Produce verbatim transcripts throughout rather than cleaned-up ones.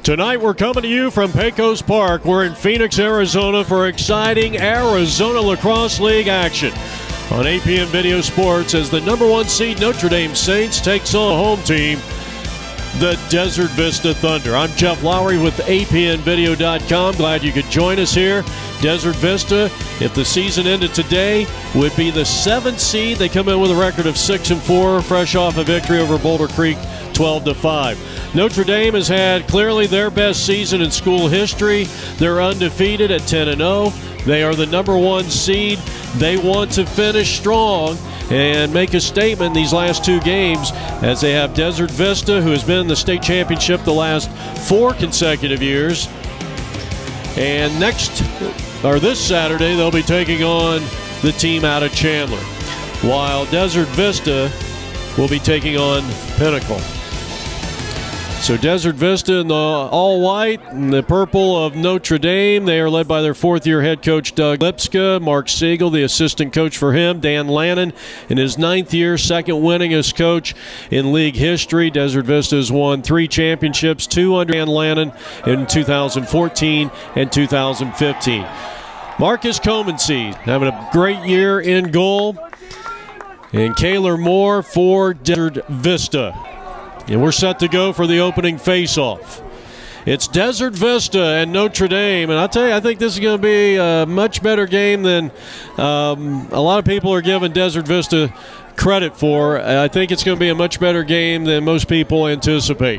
Tonight we're coming to you from Pecos Park. We're in Phoenix, Arizona for exciting Arizona Lacrosse League action on A P N Video Sports as the number one seed Notre Dame Saints takes on the home team, the Desert Vista Thunder. I'm Jeff Lowry with A P N video dot com. Glad you could join us here. Desert Vista, if the season ended today, would be the seventh seed. They come in with a record of six and four, fresh off a victory over Boulder Creek, twelve to five. Notre Dame has had clearly their best season in school history. They're undefeated at ten and oh. They are the number one seed. They want to finish strong and make a statement in these last two games as they have Desert Vista, who has been in the state championship the last four consecutive years. And next, or this Saturday, they'll be taking on the team out of Chandler, while Desert Vista will be taking on Pinnacle. So Desert Vista in the all-white and the purple of Notre Dame. They are led by their fourth-year head coach, Doug Lipska. Mark Siegel, the assistant coach for him. Dan Lannon in his ninth year, second winningest coach in league history. Desert Vista has won three championships, two under Dan Lannon in two thousand fourteen and two thousand fifteen. Marcus Comency having a great year in goal. And Kaylor Moore for Desert Vista. And we're set to go for the opening face-off. It's Desert Vista and Notre Dame, and I'll tell you, I think this is going to be a much better game than um, a lot of people are giving Desert Vista credit for. I think it's going to be a much better game than most people anticipate.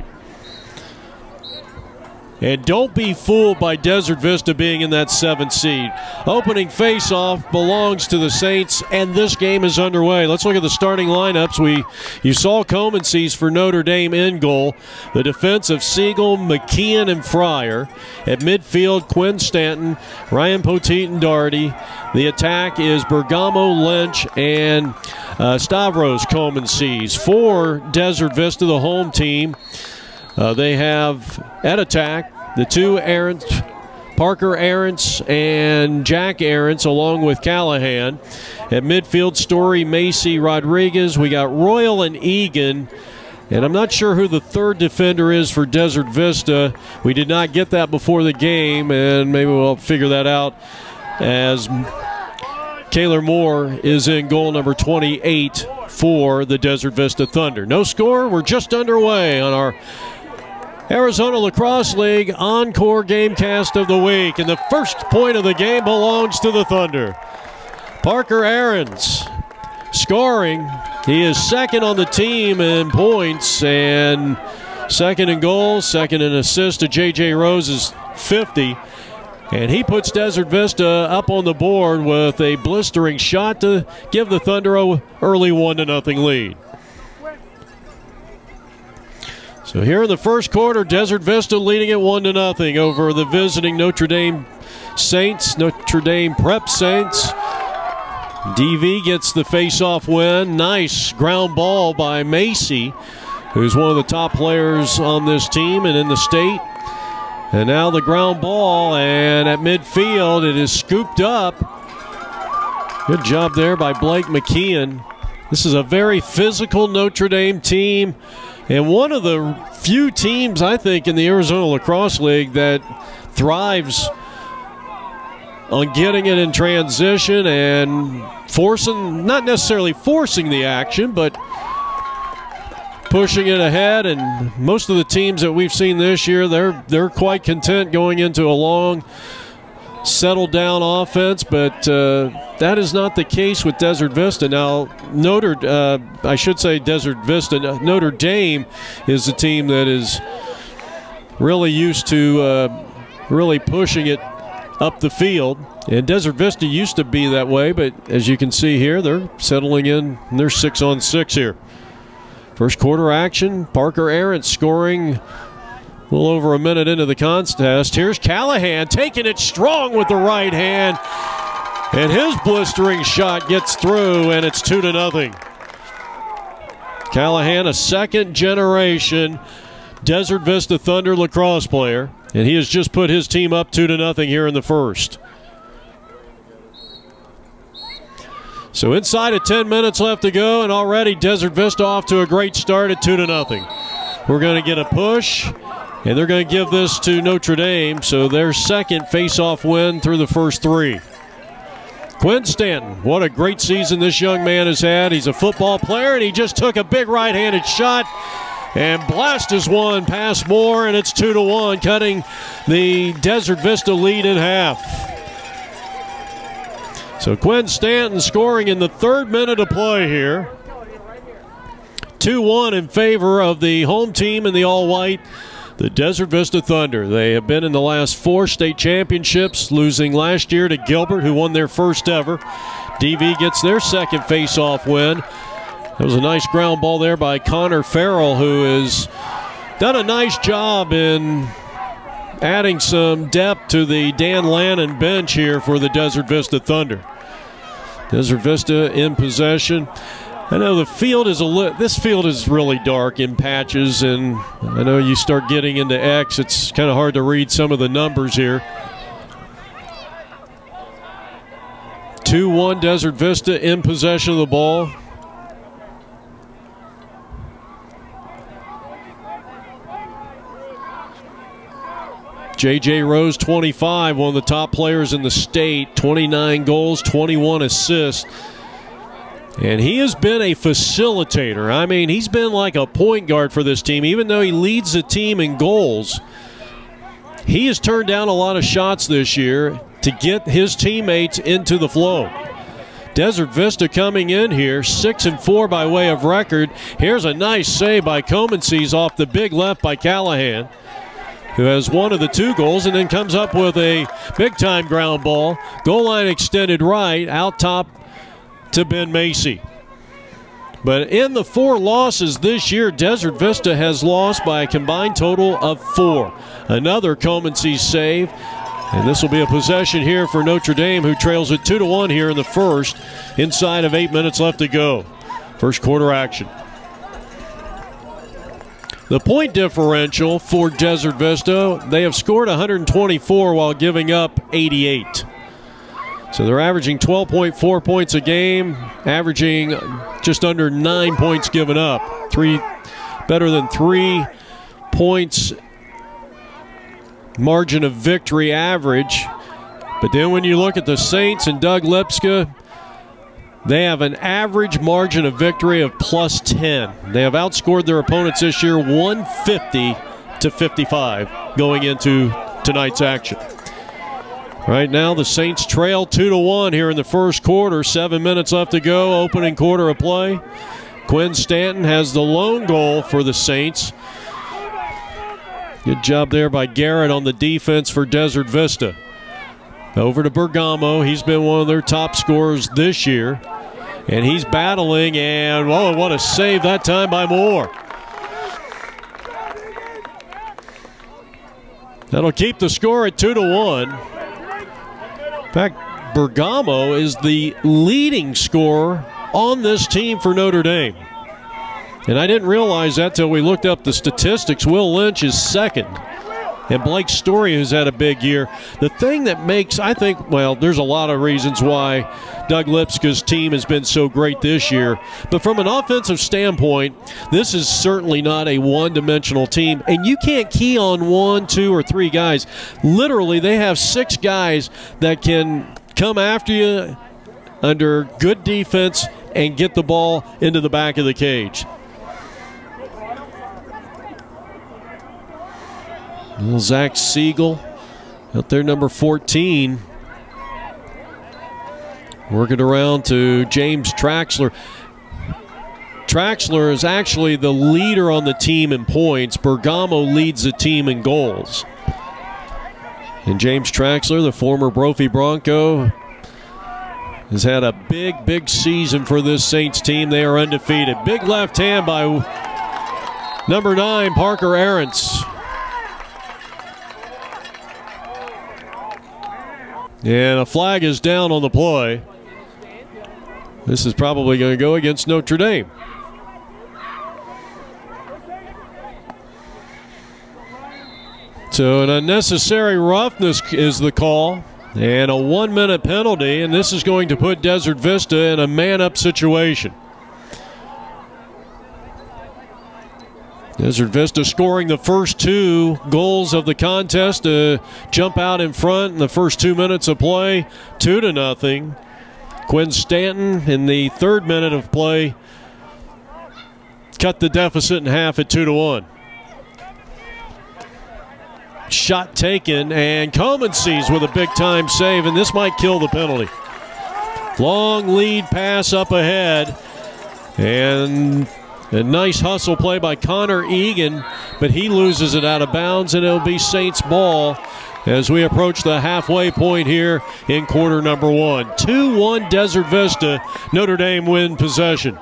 And don't be fooled by Desert Vista being in that seventh seed. Opening face-off belongs to the Saints, and this game is underway. Let's look at the starting lineups. We You saw Comency's for Notre Dame in goal. The defense of Siegel, McKeon, and Fryer. At midfield, Quinn Stanton, Ryan Poteet, and Doherty. The attack is Bergamo, Lynch, and uh, Stavros Comency's. For Desert Vista, the home team, Uh, they have at attack the two Arents, Parker Arents and Jack Arents, along with Callahan. At midfield, Story, Macy, Rodriguez. We got Royal and Egan. And I'm not sure who the third defender is for Desert Vista. We did not get that before the game, and maybe we'll figure that out as Kaylor Moore is in goal number twenty-eight for the Desert Vista Thunder. No score. We're just underway on our Arizona Lacrosse League Encore Gamecast of the Week, and the first point of the game belongs to the Thunder. Parker Arents scoring. He is second on the team in points and second in goals, second in assists to J J Rose's fifty. And he puts Desert Vista up on the board with a blistering shot to give the Thunder an early one to nothing lead. So here in the first quarter, Desert Vista leading it one to nothing over the visiting Notre Dame Saints, Notre Dame Prep Saints. D V gets the face-off win. Nice ground ball by Macy, who's one of the top players on this team and in the state. And now the ground ball, and at midfield it is scooped up. Good job there by Blake McKeon. This is a very physical Notre Dame team, and one of the few teams, I think, in the Arizona Lacrosse League that thrives on getting it in transition and forcing, not necessarily forcing the action, but pushing it ahead. And most of the teams that we've seen this year, they're they're quite content going into a long, settled down offense, but uh, that is not the case with Desert Vista. Now, Notre, uh, I should say Desert Vista, Notre Dame is the team that is really used to uh, really pushing it up the field. And Desert Vista used to be that way, but as you can see here, they're settling in, and they're six on six here. First quarter action, Parker Arents scoring a little over a minute into the contest. Here's Callahan taking it strong with the right hand, and his blistering shot gets through, and it's two to nothing. Callahan, a second generation Desert Vista Thunder lacrosse player, and he has just put his team up two to nothing here in the first. So inside of ten minutes left to go, and already Desert Vista off to a great start at two to nothing. We're going to get a push, And they're going to give this to Notre Dame, so their second face-off win through the first three. Quinn Stanton, what a great season this young man has had. He's a football player, and he just took a big right-handed shot and blasted one past Moore, and it's two to one, cutting the Desert Vista lead in half. So Quinn Stanton scoring in the third minute of play here. two one in favor of the home team in the all-white, the Desert Vista Thunder. They have been in the last four state championships, losing last year to Gilbert, who won their first ever. D V gets their second face-off win. That was a nice ground ball there by Connor Farrell, who has done a nice job in adding some depth to the Dan Lannon bench here for the Desert Vista Thunder. Desert Vista in possession. I know the field is a li this field is really dark in patches, and I know you start getting into X, it's kind of hard to read some of the numbers here. two one Desert Vista in possession of the ball. J J Rose, twenty-five, one of the top players in the state, twenty-nine goals, twenty-one assists. And he has been a facilitator. I mean, he's been like a point guard for this team. Even though he leads the team in goals, he has turned down a lot of shots this year to get his teammates into the flow. Desert Vista coming in here, six and four by way of record. Here's a nice save by Comences off the big left by Callahan, who has one of the two goals, and then comes up with a big-time ground ball. Goal line extended right, out top to Ben Macy. But in the four losses this year, Desert Vista has lost by a combined total of four. Another Comences save, and this will be a possession here for Notre Dame, who trails it two to one here in the first, inside of eight minutes left to go. First quarter action. The point differential for Desert Vista, they have scored one hundred twenty-four while giving up eighty-eight. So they're averaging twelve point four points a game, averaging just under nine points given up. Three, better than three points margin of victory average. But then when you look at the Saints and Doug Lipska, they have an average margin of victory of plus ten. They have outscored their opponents this year one fifty to fifty-five going into tonight's action. Right now, the Saints trail two to one here in the first quarter. Seven minutes left to go, opening quarter of play. Quinn Stanton has the lone goal for the Saints. Good job there by Garrett on the defense for Desert Vista. Over to Bergamo. He's been one of their top scorers this year. And he's battling, and oh, what a save that time by Moore. That'll keep the score at two to one. In fact, Bergamo is the leading scorer on this team for Notre Dame. And I didn't realize that till we looked up the statistics. Will Lynch is second. And Blake Story, who's had a big year. The thing that makes, I think, well, there's a lot of reasons why Doug Lipska's team has been so great this year. But from an offensive standpoint, this is certainly not a one-dimensional team. And you can't key on one, two, or three guys. Literally, they have six guys that can come after you under good defense and get the ball into the back of the cage. Little Zach Siegel out there, number fourteen. Working around to James Traxler. Traxler is actually the leader on the team in points. Bergamo leads the team in goals. And James Traxler, the former Brophy Bronco, has had a big, big season for this Saints team. They are undefeated. Big left hand by number nine, Parker Arentz. And a flag is down on the play. This is probably going to go against Notre Dame. So an unnecessary roughness is the call, and a one-minute penalty, and this is going to put Desert Vista in a man-up situation. Desert Vista scoring the first two goals of the contest to jump out in front in the first two minutes of play, two to nothing. Quinn Stanton in the third minute of play cut the deficit in half at two to one. Shot taken, and Coleman sees with a big-time save, and this might kill the penalty. Long lead pass up ahead, and a nice hustle play by Connor Egan, but he loses it out of bounds, and it'll be Saints ball as we approach the halfway point here in quarter number one. two one Desert Vista. Notre Dame win possession.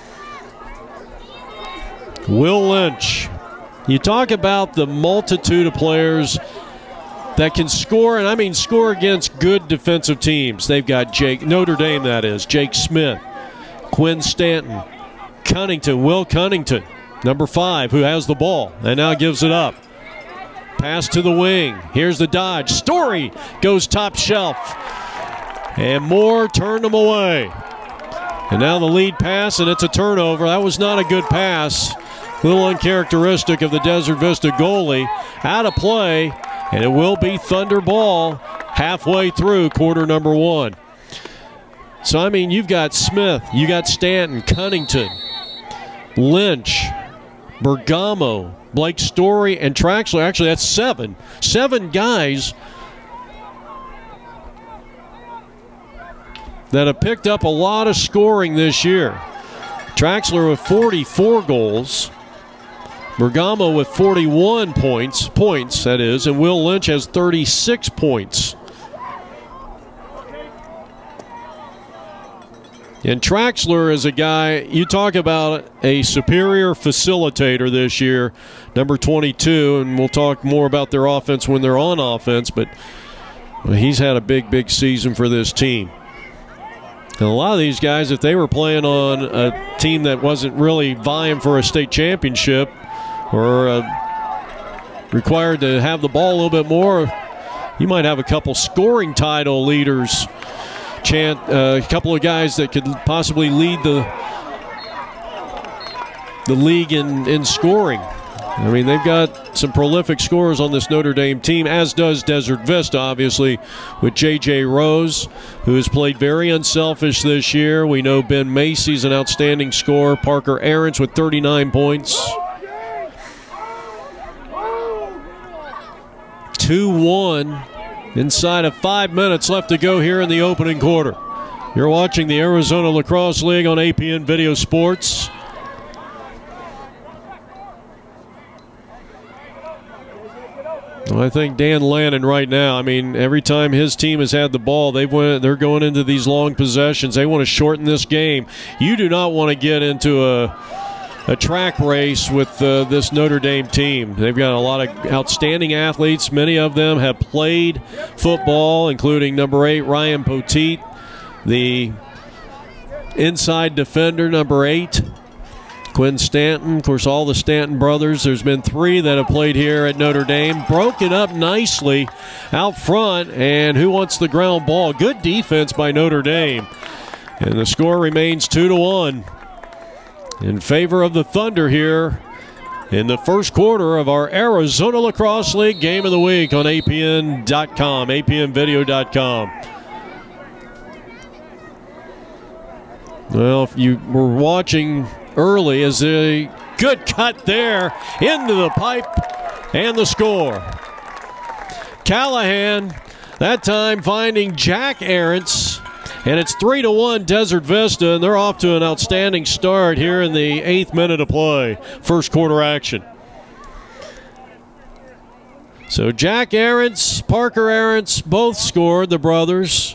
Will Lynch. You talk about the multitude of players that can score, and I mean score against good defensive teams. They've got Jake, Notre Dame that is, Jake Smith, Quinn Stanton, Cunnington, Will Cunnington, number five, who has the ball and now gives it up. Pass to the wing. Here's the dodge. Story goes top shelf. And Moore turned them away. And now the lead pass, and it's a turnover. That was not a good pass. A little uncharacteristic of the Desert Vista goalie. Out of play, and it will be Thunder ball halfway through quarter number one. So, I mean, you've got Smith, you got Stanton, Cunnington, Lynch, Bergamo, Blake Story, and Traxler. Actually, that's seven. Seven guys that have picked up a lot of scoring this year. Traxler with forty-four goals. Bergamo with forty-one points, points that is, and Will Lynch has thirty-six points. And Traxler is a guy, you talk about a superior facilitator this year, number twenty-two, and we'll talk more about their offense when they're on offense, but he's had a big, big season for this team. And a lot of these guys, if they were playing on a team that wasn't really vying for a state championship or uh, required to have the ball a little bit more, you might have a couple scoring title leaders. Chant, uh, a couple of guys that could possibly lead the the league in, in scoring. I mean, they've got some prolific scorers on this Notre Dame team, as does Desert Vista, obviously, with J J Rose, who has played very unselfish this year. We know Ben Macy's an outstanding scorer. Parker Aarons with thirty-nine points. two one. Inside of five minutes left to go here in the opening quarter. You're watching the Arizona Lacrosse League on A P N Video Sports. Well, I think Dan Lannon right now, I mean, every time his team has had the ball, they've went, they're going into these long possessions. They want to shorten this game. You do not want to get into a a track race with uh, this Notre Dame team. They've got a lot of outstanding athletes. Many of them have played football, including number eight, Ryan Poteet, the inside defender, number eight, Quinn Stanton. Of course, all the Stanton brothers. There's been three that have played here at Notre Dame. Broken up nicely out front, and who wants the ground ball? Good defense by Notre Dame. And the score remains two to one. In favor of the Thunder here in the first quarter of our Arizona Lacrosse League Game of the Week on A P N dot com, A P N video dot com. Well, if you were watching early, as a good cut there into the pipe and the score. Callahan, that time finding Jack Aarons. And it's three to one Desert Vista, and they're off to an outstanding start here in the eighth minute of play, first quarter action. So Jack Aarons, Parker Aarons, both scored, the brothers.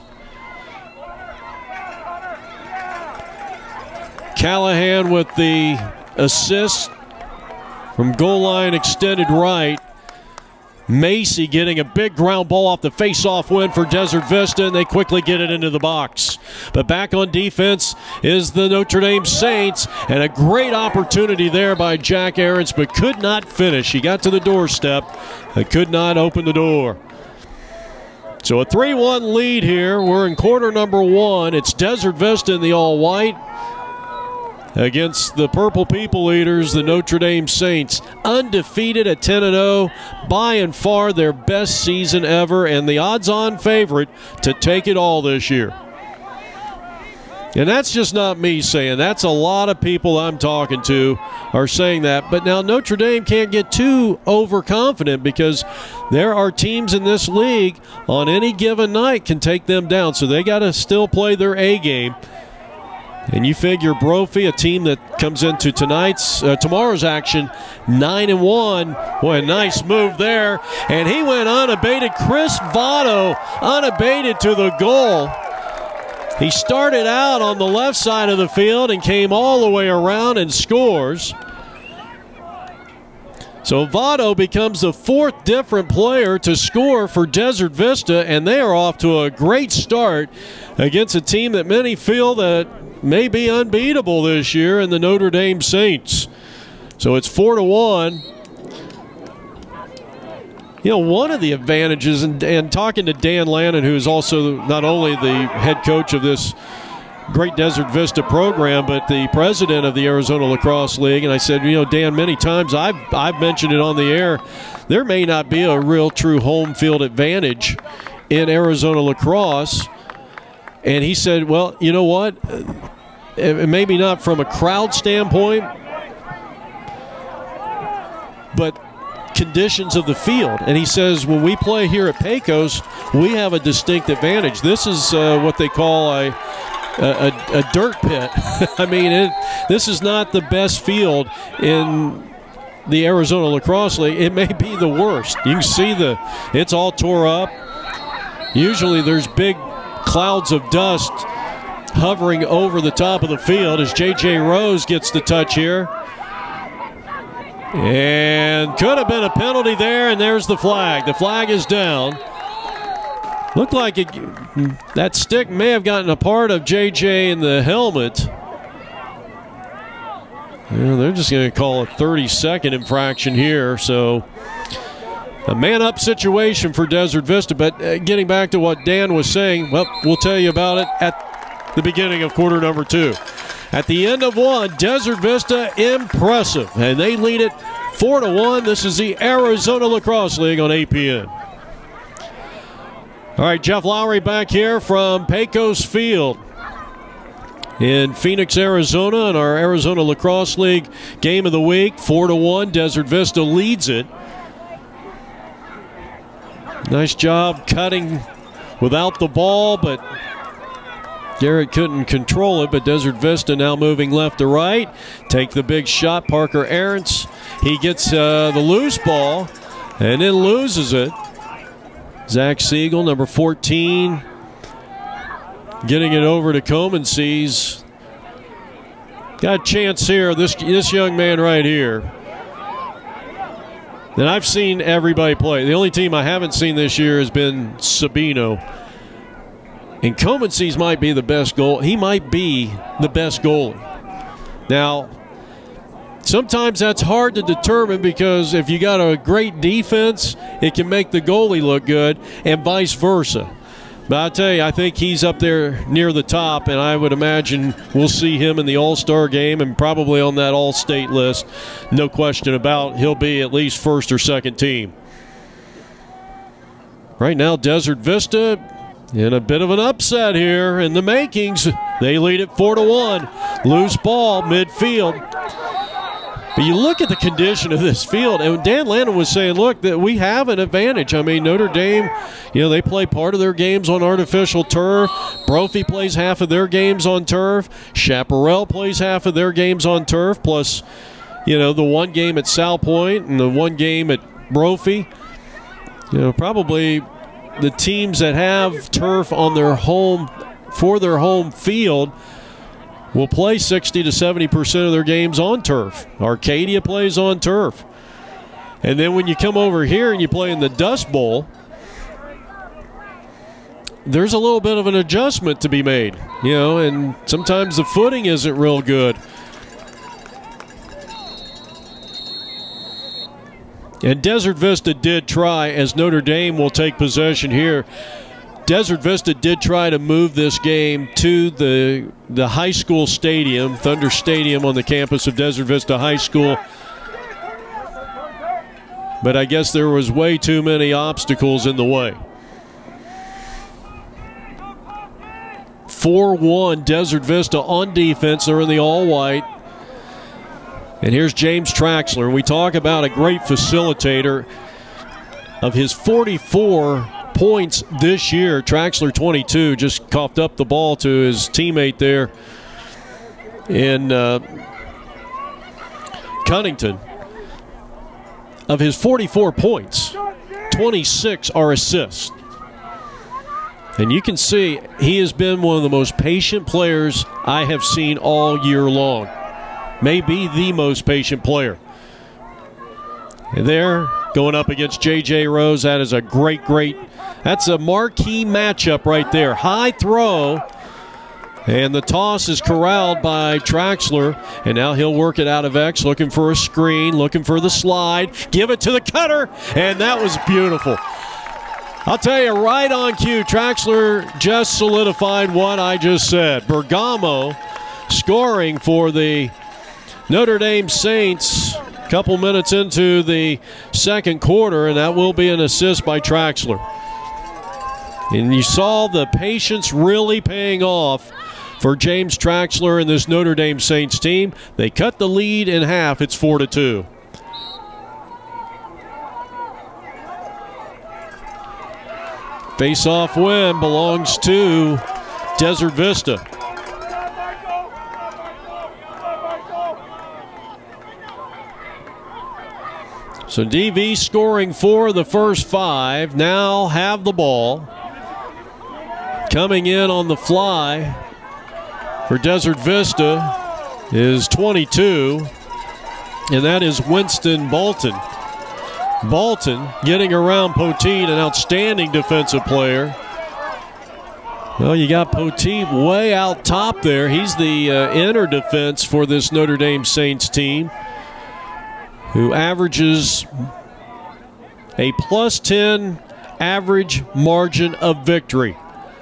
Callahan with the assist from goal line extended right. Macy getting a big ground ball off the face-off win for Desert Vista, and they quickly get it into the box. But back on defense is the Notre Dame Saints, and a great opportunity there by Jack Aarons, but could not finish. He got to the doorstep, but could not open the door. So a three one lead here. We're in quarter number one. It's Desert Vista in the all-white. against the Purple People Eaters, the Notre Dame Saints. Undefeated at ten and oh, by and far their best season ever, and the odds-on favorite to take it all this year. And that's just not me saying. That's a lot of people I'm talking to are saying that. But now Notre Dame can't get too overconfident because there are teams in this league on any given night can take them down. So they got to still play their A game. And you figure Brophy, a team that comes into tonight's, uh, tomorrow's action, nine and one. Boy, a nice move there. And he went unabated. Chris Votto unabated to the goal. He started out on the left side of the field and came all the way around and scores. So Votto becomes the fourth different player to score for Desert Vista, and they are off to a great start against a team that many feel that may be unbeatable this year in the Notre Dame Saints. So it's four to one. You know, one of the advantages, and, and talking to Dan Lannon, who is also not only the head coach of this great Desert Vista program, but the president of the Arizona Lacrosse League, and I said, you know, Dan, many times I've, I've mentioned it on the air, there may not be a real true home field advantage in Arizona lacrosse. And he said, well, you know what, maybe not from a crowd standpoint, but conditions of the field. And he says when we play here at Pecos, we have a distinct advantage. This is uh, what they call a, a, a dirt pit. I mean, it, this is not the best field in the Arizona Lacrosse League. It may be the worst. You can see the, it's all tore up. Usually there's big clouds of dust hovering over the top of the field as J J Rose gets the touch here. And could have been a penalty there, and there's the flag. The flag is down. Looked like it, that stick may have gotten a part of J J in the helmet. Yeah, they're just going to call a thirty-second infraction here. So a man-up situation for Desert Vista. But uh, getting back to what Dan was saying, well, we'll tell you about it at the beginning of quarter number two. At the end of one, Desert Vista impressive, and they lead it four to one. This is the Arizona Lacrosse League on A P N. All right, Jeff Lowry back here from Pecos Field in Phoenix, Arizona, in our Arizona Lacrosse League game of the week. Four to one, Desert Vista leads it. Nice job cutting without the ball, but Garrett couldn't control it, but Desert Vista now moving left to right. Take the big shot, Parker Arentz. He gets uh, the loose ball and then loses it. Zach Siegel, number fourteen, getting it over to Comences. Got a chance here, this, this young man right here. And I've seen everybody play. The only team I haven't seen this year has been Sabino. And Comences might be the best goal. He might be the best goalie. Now, sometimes that's hard to determine because if you got a great defense, it can make the goalie look good, and vice versa. But I tell you, I think he's up there near the top, and I would imagine we'll see him in the All-Star game and probably on that All-State list. No question about he'll be at least first or second team. Right now, Desert Vista in a bit of an upset here in the makings. They lead it four to one. Loose ball midfield. But you look at the condition of this field, and Dan Lannon was saying, look, that we have an advantage. I mean, Notre Dame, you know, they play part of their games on artificial turf. Brophy plays half of their games on turf. Chaparral plays half of their games on turf, plus, you know, the one game at Sal Point and the one game at Brophy. You know, probably the teams that have turf on their home, for their home field, will play sixty to seventy percent of their games on turf. Arcadia plays on turf. And then when you come over here and you play in the Dust Bowl, there's a little bit of an adjustment to be made, you know, and sometimes the footing isn't real good. And Desert Vista did try, as Notre Dame will take possession here. Desert Vista did try to move this game to the the high school stadium, Thunder Stadium, on the campus of Desert Vista High School. But I guess there was way too many obstacles in the way. four one Desert Vista on defense. They're in the all-white. And here's James Traxler. We talk about a great facilitator. Of his forty-four points this year, Traxler twenty-two, just coughed up the ball to his teammate there in uh, Cunnington. Of his forty-four points, twenty-six are assists. And you can see he has been one of the most patient players I have seen all year long. Maybe the most patient player. And there, going up against J J Rose, that is a great, great, that's a marquee matchup right there. High throw, and the toss is corralled by Traxler, and now he'll work it out of X, looking for a screen, looking for the slide, give it to the cutter, and that was beautiful. I'll tell you, right on cue, Traxler just solidified what I just said. Bergamo scoring for the Notre Dame Saints a couple minutes into the second quarter, and that will be an assist by Traxler. And you saw the patience really paying off for James Traxler and this Notre Dame Saints team. They cut the lead in half. It's four to two. Face-off win belongs to Desert Vista. So D V scoring for the first five, now have the ball. Coming in on the fly for Desert Vista is twenty-two, and that is Winston Bolton. Bolton getting around Poteet, an outstanding defensive player. Well, you got Poteet way out top there. He's the uh, inner defense for this Notre Dame Saints team, who averages a plus ten average margin of victory.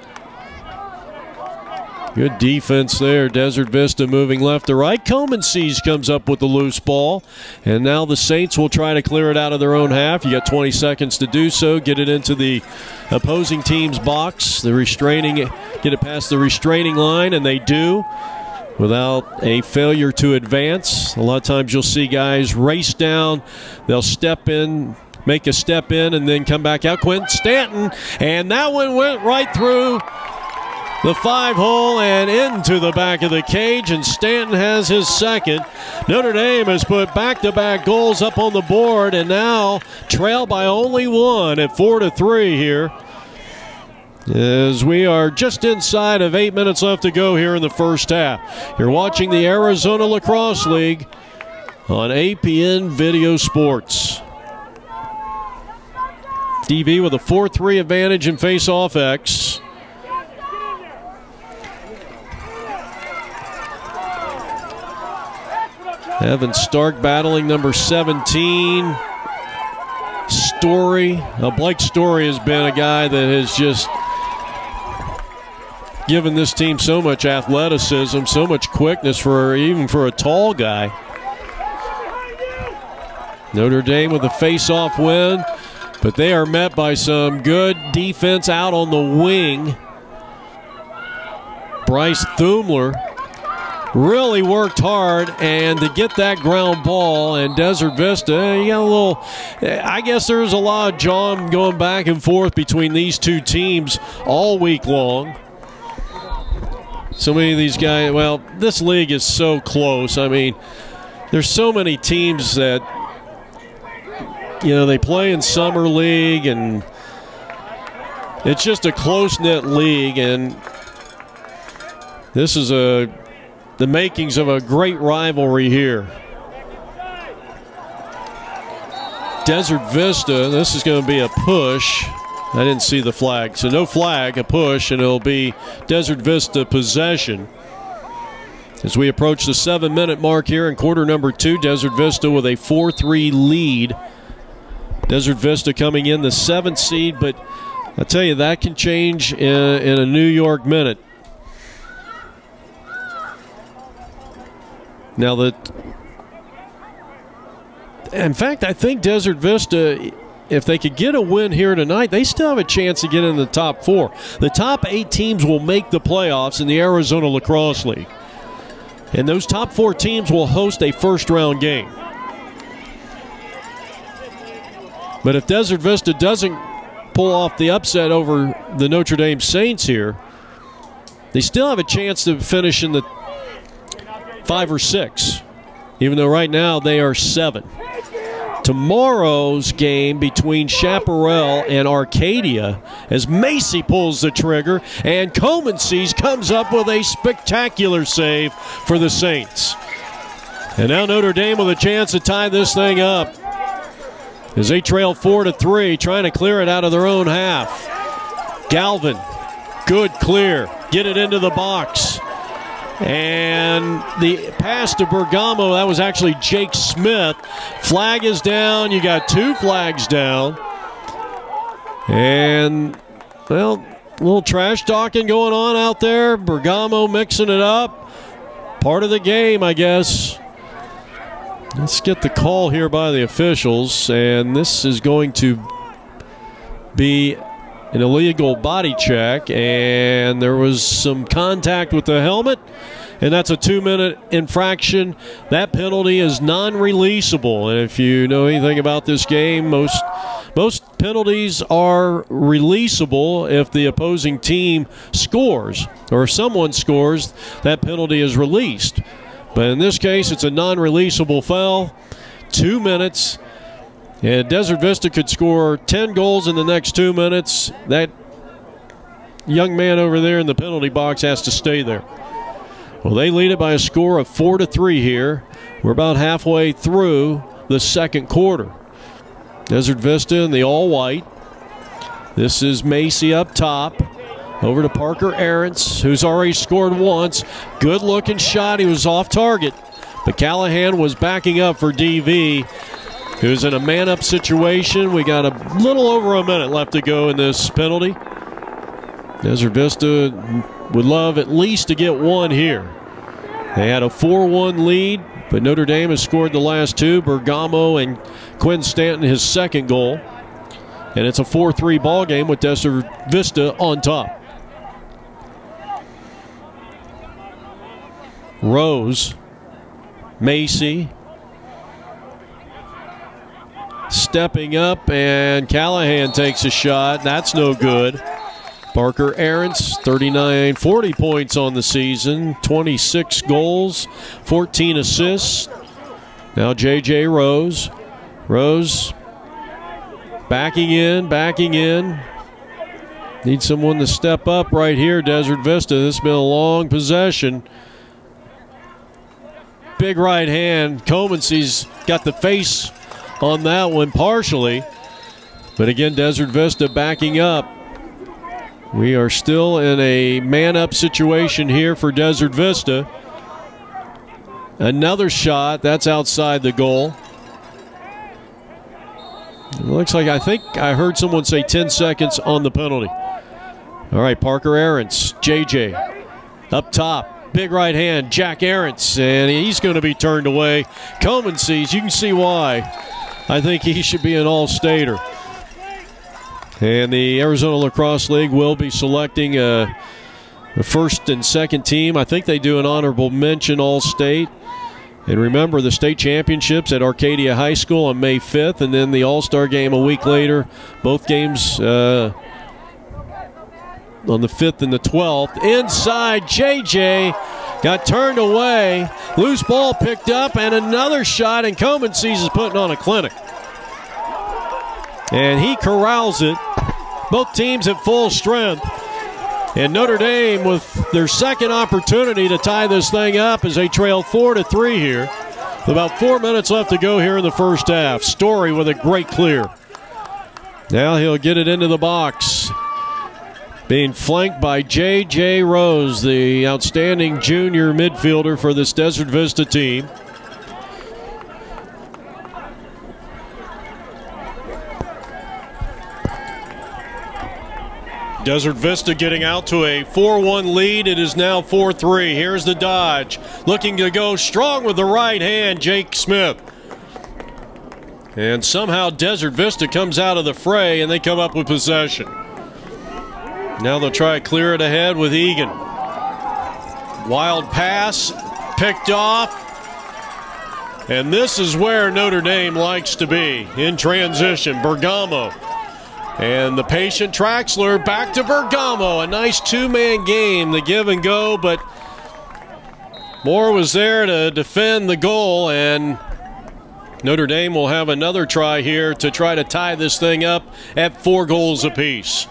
Good defense there. Desert Vista moving left to right. Coleman sees comes up with the loose ball. And now the Saints will try to clear it out of their own half. You got twenty seconds to do so. Get it into the opposing team's box. The restraining, get it past the restraining line, and they do without a failure to advance. A lot of times you'll see guys race down. They'll step in, make a step in, and then come back out. Quentin Stanton, and that one went right through the five hole and into the back of the cage, and Stanton has his second. Notre Dame has put back-to-back goals up on the board and now trail by only one at four to three here, as we are just inside of eight minutes left to go here in the first half. You're watching the Arizona Lacrosse League on A P N Video Sports. D V with a four three advantage in face-off X. Evan Stark battling number seventeen. Story. Now, Blake Story has been a guy that has just given this team so much athleticism, so much quickness for even for a tall guy. Notre Dame with a face-off win, but they are met by some good defense out on the wing. Bryce Thumler really worked hard, and to get that ground ball, and Desert Vista, you got a little, I guess there's a lot of jawing going back and forth between these two teams all week long. So many of these guys, well, this league is so close. I mean, there's so many teams that, you know, they play in summer league, and it's just a close-knit league, and this is a the makings of a great rivalry here. Desert Vista, this is going to be a push. I didn't see the flag. So no flag, a push, and it'll be Desert Vista possession. As we approach the seven-minute mark here in quarter number two, Desert Vista with a four three lead. Desert Vista coming in the seventh seed, but I tell you, that can change in, in a New York minute. Now that, in fact, I think Desert Vista, if they could get a win here tonight, they still have a chance to get in the top four. The top eight teams will make the playoffs in the Arizona Lacrosse League. And those top four teams will host a first-round game. But if Desert Vista doesn't pull off the upset over the Notre Dame Saints here, they still have a chance to finish in the five or six, even though right now they are seven. Tomorrow's game between Chaparral and Arcadia, as Macy pulls the trigger and Comences comes up with a spectacular save for the Saints. And now Notre Dame with a chance to tie this thing up as they trail four to three, trying to clear it out of their own half. Galvin, good clear, get it into the box. And the pass to Bergamo, that was actually Jake Smith. Flag is down. You got two flags down. And, well, a little trash talking going on out there. Bergamo mixing it up. Part of the game, I guess. Let's get the call here by the officials. And this is going to be an illegal body check, and there was some contact with the helmet, and that's a two-minute infraction. That penalty is non-releasable, and if you know anything about this game, most most penalties are releasable if the opposing team scores, or if someone scores, that penalty is released. But in this case, it's a non-releasable foul. Two minutes. And Desert Vista could score ten goals in the next two minutes. That young man over there in the penalty box has to stay there. Well, they lead it by a score of four to three here. We're about halfway through the second quarter. Desert Vista in the all-white. This is Macy up top. Over to Parker Arentz, who's already scored once. Good-looking shot. He was off target. But Callahan was backing up for D V. It was in a man-up situation. We got a little over a minute left to go in this penalty. Desert Vista would love at least to get one here. They had a four one lead, but Notre Dame has scored the last two. Bergamo and Quinn Stanton his second goal. And it's a four three ball game with Desert Vista on top. Rose, Macy, stepping up, and Callahan takes a shot. That's no good. Parker Arentz, thirty-nine, forty points on the season, twenty-six goals, fourteen assists. Now J J Rose. Rose backing in, backing in. Need someone to step up right here, Desert Vista. This has been a long possession. Big right hand. Comences got the face on that one partially. But again, Desert Vista backing up. We are still in a man-up situation here for Desert Vista. Another shot. That's outside the goal. It looks like, I think I heard someone say ten seconds on the penalty. All right, Parker Arentz, J J, up top. Big right hand, Jack Arentz, and he's going to be turned away. Comences, you can see why. I think he should be an all-stater. And the Arizona Lacrosse League will be selecting a, a first and second team. I think they do an honorable mention all-state. And remember, the state championships at Arcadia High School on May fifth, and then the All-Star game a week later. Both games uh, on the fifth and the twelfth. Inside, J J got turned away. Loose ball picked up, and another shot, and Comences is putting on a clinic. And he corrals it. Both teams at full strength. And Notre Dame with their second opportunity to tie this thing up as they trail four to three here. With about four minutes left to go here in the first half. Story with a great clear. Now he'll get it into the box. Being flanked by J J Rose, the outstanding junior midfielder for this Desert Vista team. Desert Vista getting out to a four one lead. It is now four three. Here's the dodge. Looking to go strong with the right hand, Jake Smith. And somehow Desert Vista comes out of the fray, and they come up with possession. Now they'll try to clear it ahead with Egan. Wild pass, picked off. And this is where Notre Dame likes to be, in transition. Bergamo. And the patient Traxler back to Bergamo. A nice two-man game, the give and go, but Moore was there to defend the goal, and Notre Dame will have another try here to try to tie this thing up at four goals apiece.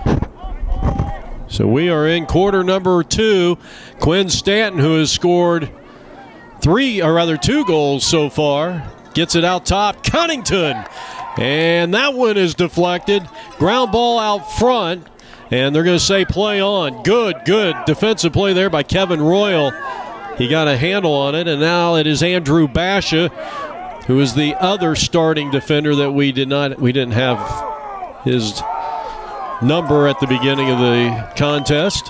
So we are in quarter number two. Quinn Stanton, who has scored three, or rather two goals so far, gets it out top. Cunnington. And that one is deflected. Ground ball out front. And they're going to say play on. Good, good defensive play there by Kevin Royal. He got a handle on it. And now it is Andrew Basha, who is the other starting defender that we did not, we didn't have his number at the beginning of the contest.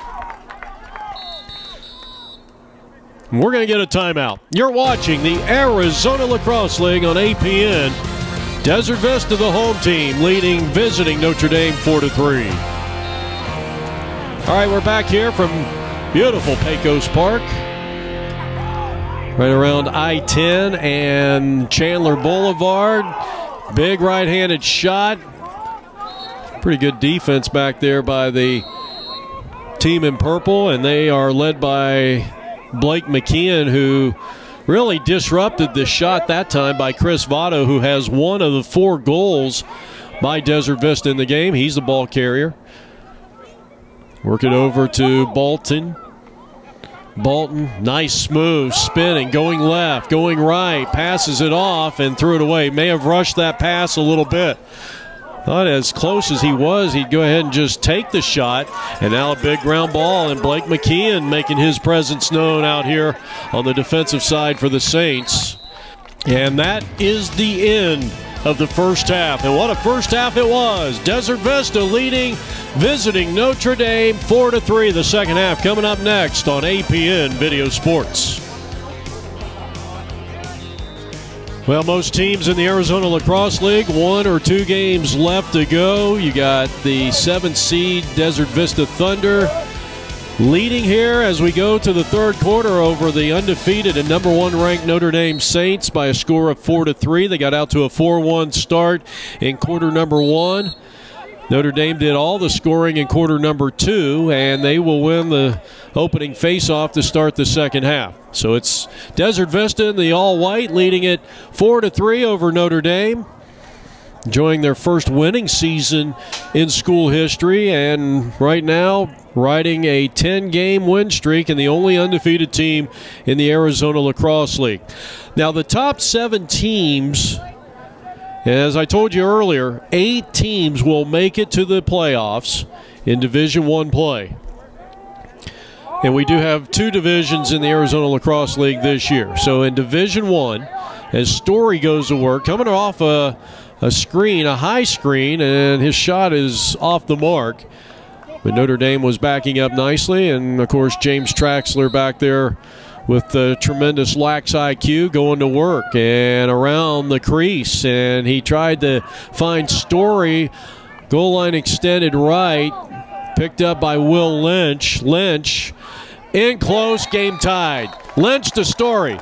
We're going to get a timeout. You're watching the Arizona Lacrosse League on A P N. Desert Vista, the home team, leading visiting Notre Dame four to three. All right, we're back here from beautiful Pecos Park, right around I ten and Chandler Boulevard. Big right-handed shot. Pretty good defense back there by the team in purple, and they are led by Blake McKeon, who really disrupted the shot that time by Chris Votto, who has one of the four goals by Desert Vista in the game. He's the ball carrier. Work it over to Bolton. Bolton, nice smooth, spinning, going left, going right, passes it off and threw it away. May have rushed that pass a little bit. Thought as close as he was, he'd go ahead and just take the shot. And now a big ground ball, and Blake McKeon making his presence known out here on the defensive side for the Saints. And that is the end of the first half. And what a first half it was. Desert Vista leading, visiting Notre Dame four to three. The second half coming up next on A P N Video Sports. Well, most teams in the Arizona Lacrosse League, one or two games left to go. You got the seventh seed Desert Vista Thunder leading here as we go to the third quarter over the undefeated and number one ranked Notre Dame Saints by a score of four to three. They got out to a four one start in quarter number one. Notre Dame did all the scoring in quarter number two, and they will win the opening faceoff to start the second half. So it's Desert Vista in the all-white leading it four to three over Notre Dame. Enjoying their first winning season in school history, and right now riding a ten-game win streak and the only undefeated team in the Arizona Lacrosse League. Now the top seven teams, as I told you earlier, eight teams will make it to the playoffs in Division One play. And we do have two divisions in the Arizona Lacrosse League this year. So in Division One, as Story goes to work, coming off a, a screen, a high screen, and his shot is off the mark. But Notre Dame was backing up nicely, and of course James Traxler back there with the tremendous lax I Q going to work and around the crease. And he tried to find Story. Goal line extended right. Picked up by Will Lynch. Lynch in close, game tied. Lynch to Story.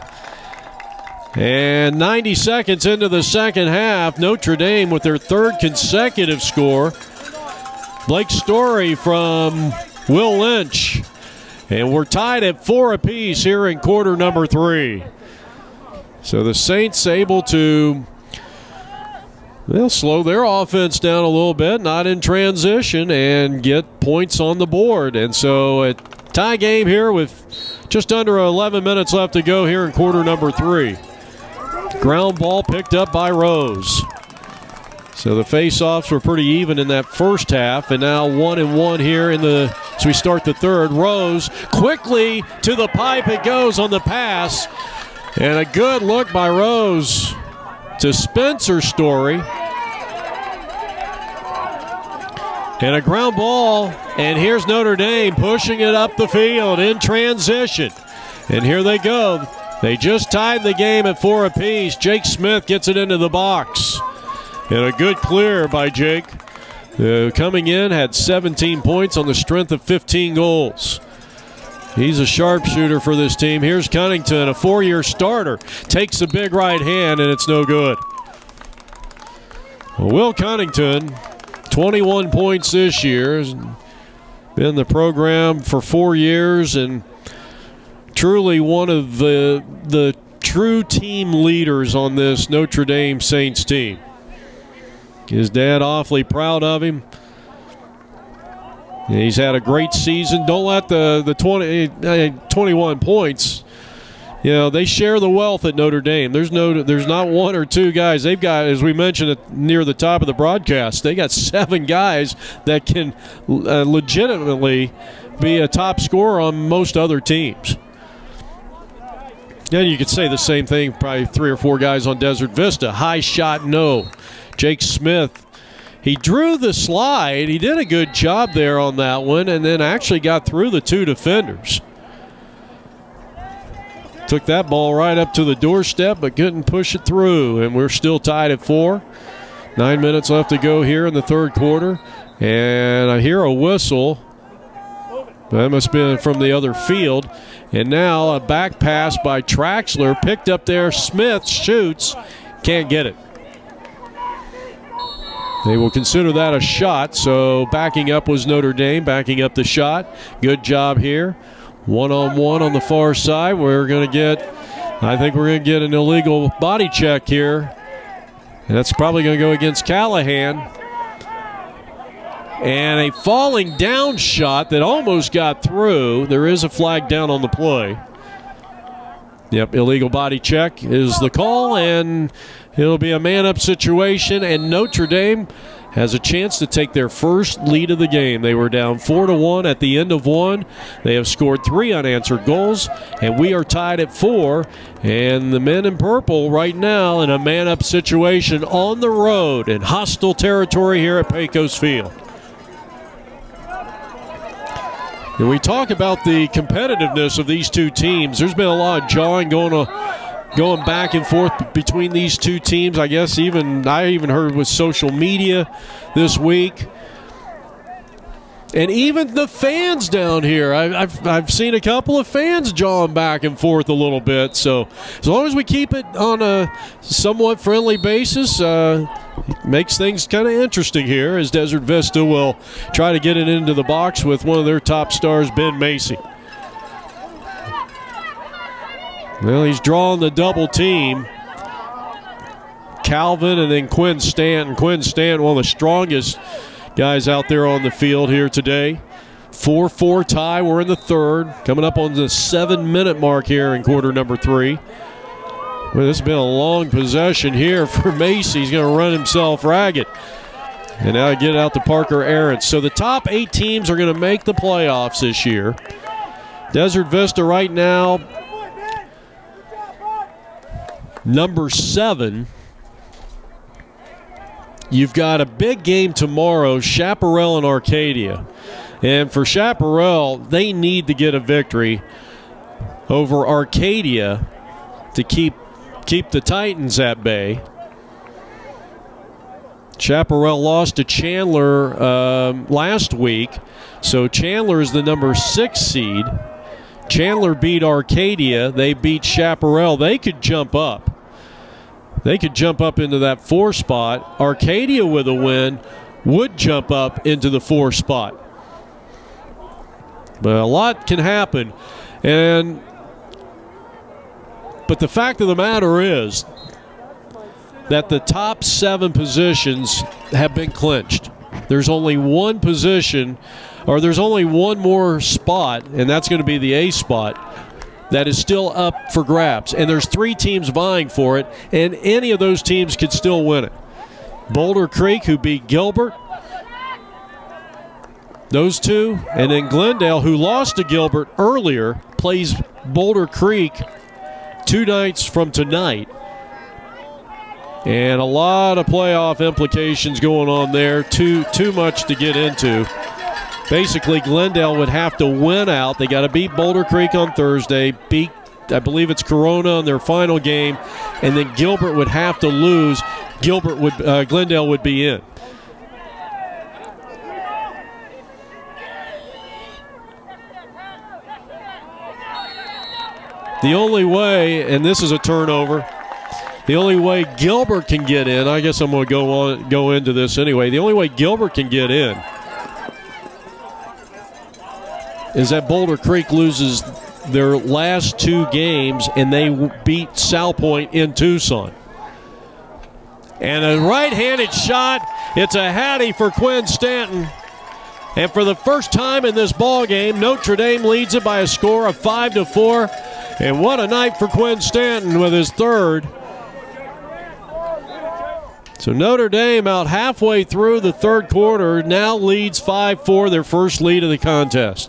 And ninety seconds into the second half, Notre Dame with their third consecutive score. Blake Story from Will Lynch. And we're tied at four apiece here in quarter number three. So the Saints able to, they'll slow their offense down a little bit, not in transition, and get points on the board. And so a tie game here with just under eleven minutes left to go here in quarter number three. Ground ball picked up by Rose. So the face-offs were pretty even in that first half, and now one and one here in the, as we start the third. Rose quickly to the pipe it goes on the pass, and a good look by Rose to Spencer Story. And a ground ball, and here's Notre Dame pushing it up the field in transition. And here they go. They just tied the game at four apiece. Jake Smith gets it into the box. And a good clear by Jake. Uh, coming in, had seventeen points on the strength of fifteen goals. He's a sharpshooter for this team. Here's Cunnington, a four-year starter. Takes a big right hand, and it's no good. Well, Will Cunnington, twenty-one points this year. Has been in the program for four years and truly one of the, the true team leaders on this Notre Dame Saints team. His dad awfully proud of him. He's had a great season. Don't let the, the twenty, twenty-one points, you know, they share the wealth at Notre Dame. There's no, there's not one or two guys. They've got, as we mentioned at, near the top of the broadcast, they got seven guys that can uh, legitimately be a top scorer on most other teams. And you could say the same thing, probably three or four guys on Desert Vista. High shot, no. Jake Smith, he drew the slide. He did a good job there on that one and then actually got through the two defenders. Took that ball right up to the doorstep but couldn't push it through, and we're still tied at four. Nine minutes left to go here in the third quarter, and I hear a whistle. That must be from the other field. And now a back pass by Traxler, picked up there. Smith shoots, can't get it. They will consider that a shot, so backing up was Notre Dame, backing up the shot. Good job here. One-on-one on the far side. We're going to get, I think we're going to get an illegal body check here. And that's probably going to go against Callahan. And a falling down shot that almost got through. There is a flag down on the play. Yep, illegal body check is the call, and it'll be a man-up situation, and Notre Dame has a chance to take their first lead of the game. They were down four to one at the end of one. They have scored three unanswered goals, and we are tied at four. And the men in purple right now in a man-up situation on the road in hostile territory here at Pecos Field. And we talk about the competitiveness of these two teams. There's been a lot of jawing going on, going back and forth between these two teams. I guess even I even heard with social media this week. And even the fans down here, I, I've, I've seen a couple of fans jawing back and forth a little bit. So as long as we keep it on a somewhat friendly basis, uh, it makes things kind of interesting here as Desert Vista will try to get it into the box with one of their top stars, Ben Macy. Well, he's drawing the double team. Calvin and then Quinn Stanton. Quinn Stanton, one of the strongest guys out there on the field here today. four four tie. We're in the third. Coming up on the seven-minute mark here in quarter number three. Well, this has been a long possession here for Macy. He's going to run himself ragged. And now I get out to Parker Aarons. So the top eight teams are going to make the playoffs this year. Desert Vista right now, number seven. You've got a big game tomorrow, Chaparral and Arcadia. And for Chaparral, they need to get a victory over Arcadia to keep keep the Titans at bay. Chaparral lost to Chandler um, last week, so Chandler is the number six seed. Chandler beat Arcadia. They beat Chaparral. They could jump up. They could jump up into that four spot. Arcadia with a win would jump up into the four spot. But a lot can happen. And but the fact of the matter is that the top seven positions have been clinched. There's only one position, or there's only one more spot, and that's going to be the A spot, that is still up for grabs. And there's three teams vying for it, and any of those teams could still win it. Boulder Creek, who beat Gilbert, those two, and then Glendale, who lost to Gilbert earlier, plays Boulder Creek two nights from tonight. And a lot of playoff implications going on there. Too, too much to get into. Basically, Glendale would have to win out. They got to beat Boulder Creek on Thursday, beat, I believe it's Corona in their final game, and then Gilbert would have to lose. Gilbert would, uh, Glendale would be in. The only way, and this is a turnover, the only way Gilbert can get in, I guess I'm going to go on go into this anyway. The only way Gilbert can get in is that Boulder Creek loses their last two games and they beat Salpointe in Tucson. And a right-handed shot. It's a hattie for Quinn Stanton. And for the first time in this ball game, Notre Dame leads it by a score of five to four. And what a night for Quinn Stanton with his third. So Notre Dame out halfway through the third quarter now leads five four, their first lead of the contest.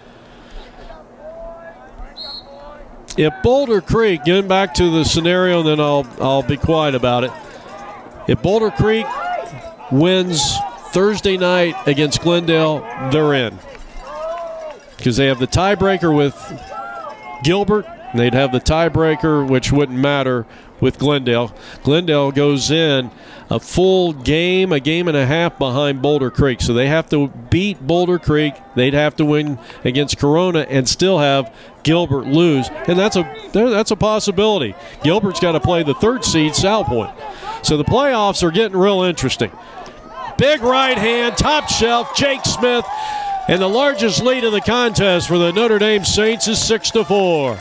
If Boulder Creek, getting back to the scenario, then I'll, I'll be quiet about it. If Boulder Creek wins Thursday night against Glendale, they're in. Because they have the tiebreaker with Gilbert, and they'd have the tiebreaker, which wouldn't matter, with Glendale. Glendale goes in a full game, a game and a half behind Boulder Creek. So they have to beat Boulder Creek. They'd have to win against Corona and still have Gilbert lose. And that's a that's a possibility. Gilbert's got to play the third seed, Salpointe. So the playoffs are getting real interesting. Big right hand, top shelf, Jake Smith. And the largest lead of the contest for the Notre Dame Saints is six to four.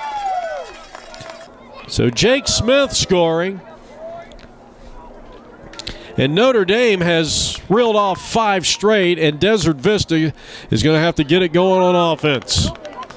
So Jake Smith scoring. And Notre Dame has reeled off five straight, and Desert Vista is going to have to get it going on offense.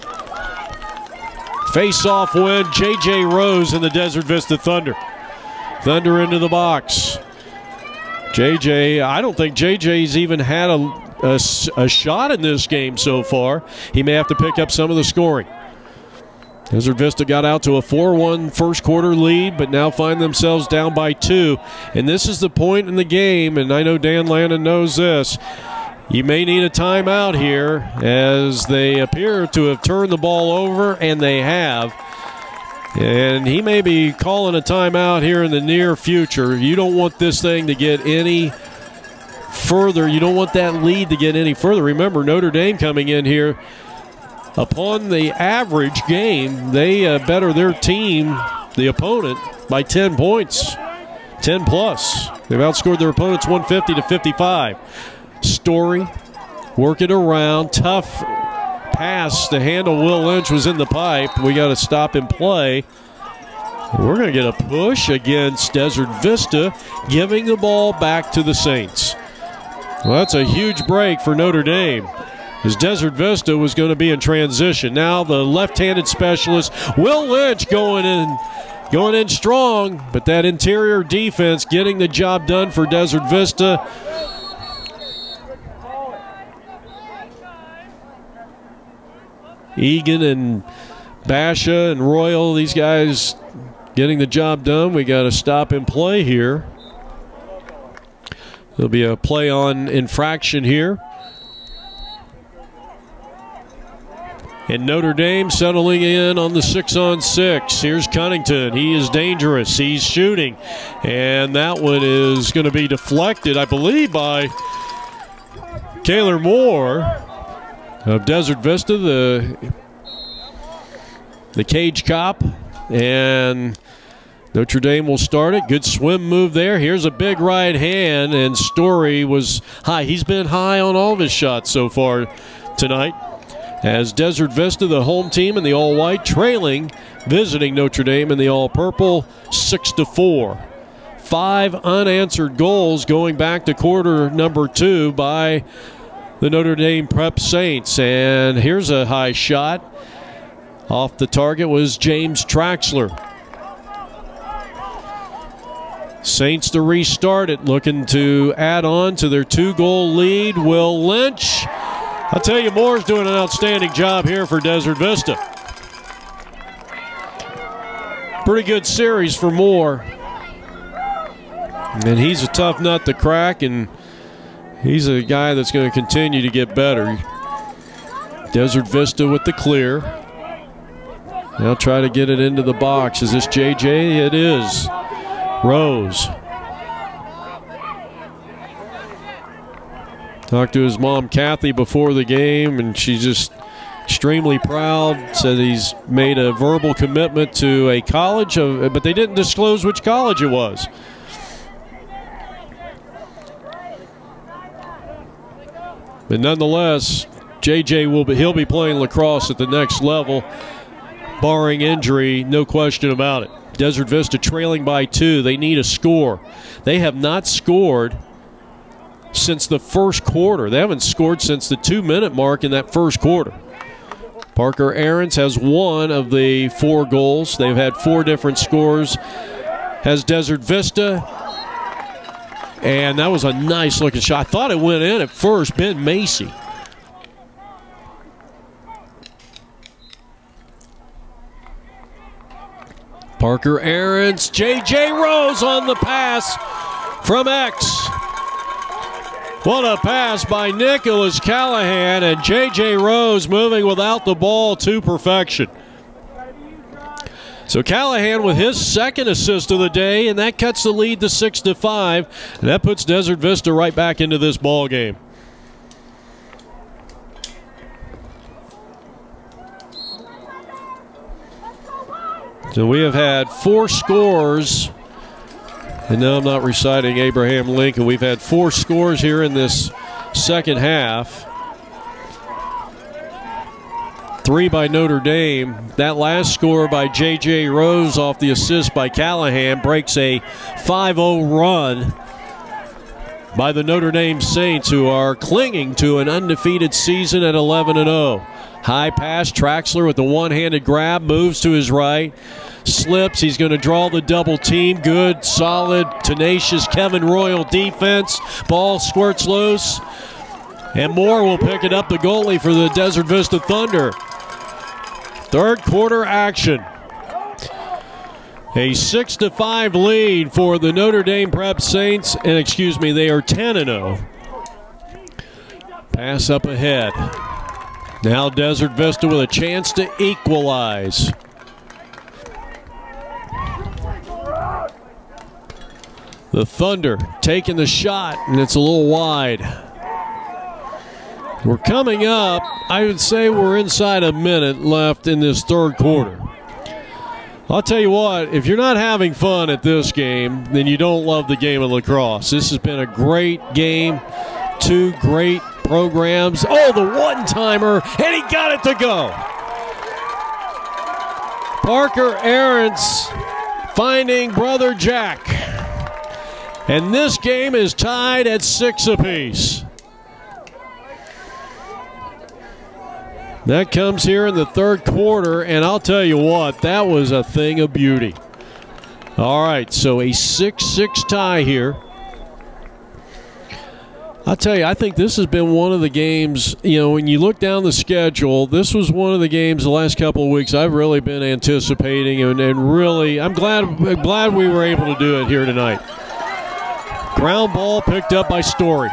Face-off win, J J Rose and the Desert Vista Thunder. Thunder into the box. J J, I don't think J J's even had a, a, a shot in this game so far. He may have to pick up some of the scoring. Desert Vista got out to a four one first quarter lead, but now find themselves down by two. And this is the point in the game, and I know Dan Lannon knows this. You may need a timeout here as they appear to have turned the ball over, and they have. And he may be calling a timeout here in the near future. You don't want this thing to get any further. You don't want that lead to get any further. Remember, Notre Dame coming in here. Upon the average game, they uh, better their team, the opponent, by ten points, ten plus. They've outscored their opponents one fifty to fifty-five. Story, working around, tough pass to handle Will Lynch was in the pipe. We got to stop and play. We're going to get a push against Desert Vista, giving the ball back to the Saints. Well, that's a huge break for Notre Dame, as Desert Vista was going to be in transition. Now the left-handed specialist, Will Lynch, going in going in strong, but that interior defense getting the job done for Desert Vista. Egan and Basha and Royal, these guys getting the job done. We got to stop and play here. There'll be a play on infraction here. And Notre Dame settling in on the six on six. Here's Cunnington. He is dangerous. He's shooting. And that one is going to be deflected, I believe, by Kaylor Moore of Desert Vista, the, the cage cop. And Notre Dame will start it. Good swim move there. Here's a big right hand, and Story was high. He's been high on all of his shots so far tonight. As Desert Vista, the home team in the all-white, trailing, visiting Notre Dame in the all-purple, six to four. Five unanswered goals going back to quarter number two by the Notre Dame Prep Saints. And here's a high shot. Off the target was James Traxler. Saints to restart it, looking to add on to their two-goal lead. Will Lynch. I'll tell you, Moore's doing an outstanding job here for Desert Vista. Pretty good series for Moore. And he's a tough nut to crack, and he's a guy that's going to continue to get better. Desert Vista with the clear. Now try to get it into the box. Is this J J? It is. Rose. Talked to his mom, Kathy, before the game, and she's just extremely proud. Said he's made a verbal commitment to a college, of, but they didn't disclose which college it was. But nonetheless, J J will be, he'll be playing lacrosse at the next level, barring injury, no question about it. Desert Vista trailing by two. They need a score. They have not scored since the first quarter. They haven't scored since the two-minute mark in that first quarter. Parker Aarons has one of the four goals. They've had four different scores. Has Desert Vista. And that was a nice-looking shot. I thought it went in at first. Ben Macy. Parker Aarons. J J Rose on the pass from X. What a pass by Nicholas Callahan, and J J Rose moving without the ball to perfection. So Callahan with his second assist of the day, and that cuts the lead to six to five, and that puts Desert Vista right back into this ball game. So we have had four scores, and now I'm not reciting Abraham Lincoln. We've had four scores here in this second half. Three by Notre Dame. That last score by J J Rose off the assist by Callahan breaks a five oh run by the Notre Dame Saints, who are clinging to an undefeated season at eleven and oh. High pass, Traxler with the one-handed grab, moves to his right, slips. He's going to draw the double team. Good, solid, tenacious Kevin Royal defense. Ball squirts loose, and Moore will pick it up, the goalie for the Desert Vista Thunder. Third quarter action. A six to five lead for the Notre Dame Prep Saints, and excuse me, they are ten and oh. Pass up ahead. Now Desert Vista with a chance to equalize. The Thunder taking the shot, and it's a little wide. We're coming up, I would say we're inside a minute left in this third quarter. I'll tell you what, if you're not having fun at this game, then you don't love the game of lacrosse. This has been a great game, two great programs. Oh, the one-timer, and he got it to go. Parker Aarons finding brother Jack. And this game is tied at six apiece. That comes here in the third quarter, and I'll tell you what, that was a thing of beauty. All right, so a six six tie here. I'll tell you, I think this has been one of the games, you know, when you look down the schedule, this was one of the games the last couple of weeks I've really been anticipating, and, and really, I'm glad, glad we were able to do it here tonight. Ground ball picked up by Story.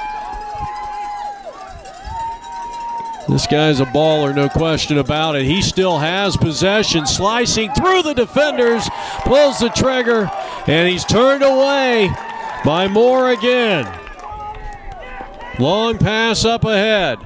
This guy's a baller, no question about it. He still has possession, slicing through the defenders, pulls the trigger, and he's turned away by Moore again. Long pass up ahead.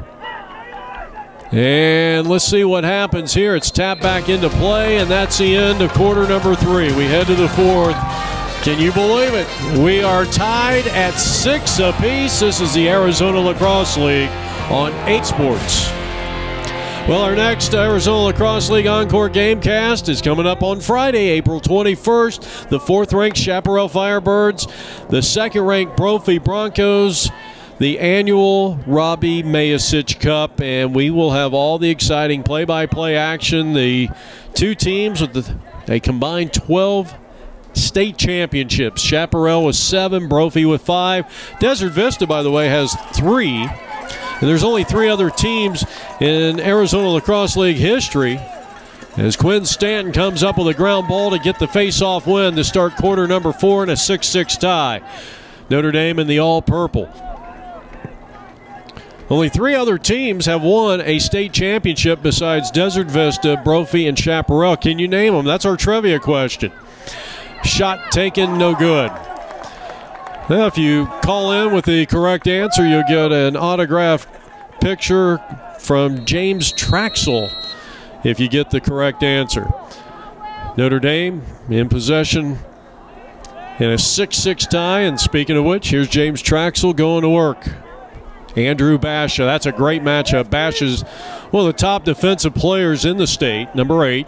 And let's see what happens here. It's tapped back into play, and that's the end of quarter number three. We head to the fourth. Can you believe it? We are tied at six apiece. This is the Arizona Lacrosse League on eight Sports. Well, our next Arizona Lacrosse League Encore Gamecast is coming up on Friday, April twenty-first. The fourth-ranked Chaparral Firebirds, the second-ranked Brophy Broncos, the annual Robbie Mayasich Cup, and we will have all the exciting play-by-play action. The two teams with the, a combined twelve state championships. Chaparral with seven, Brophy with five. Desert Vista, by the way, has three. And there's only three other teams in Arizona Lacrosse League history as Quinn Stanton comes up with a ground ball to get the face-off win to start quarter number four in a six six tie. Notre Dame in the all-purple. Only three other teams have won a state championship besides Desert Vista, Brophy, and Chaparral. Can you name them? That's our trivia question. Shot taken, no good. Now, if you call in with the correct answer, you'll get an autographed picture from James Traxel if you get the correct answer. Notre Dame in possession in a six six tie. And speaking of which, here's James Traxel going to work. Andrew Basha. That's a great matchup. Basha's one of the top defensive players in the state, number eight.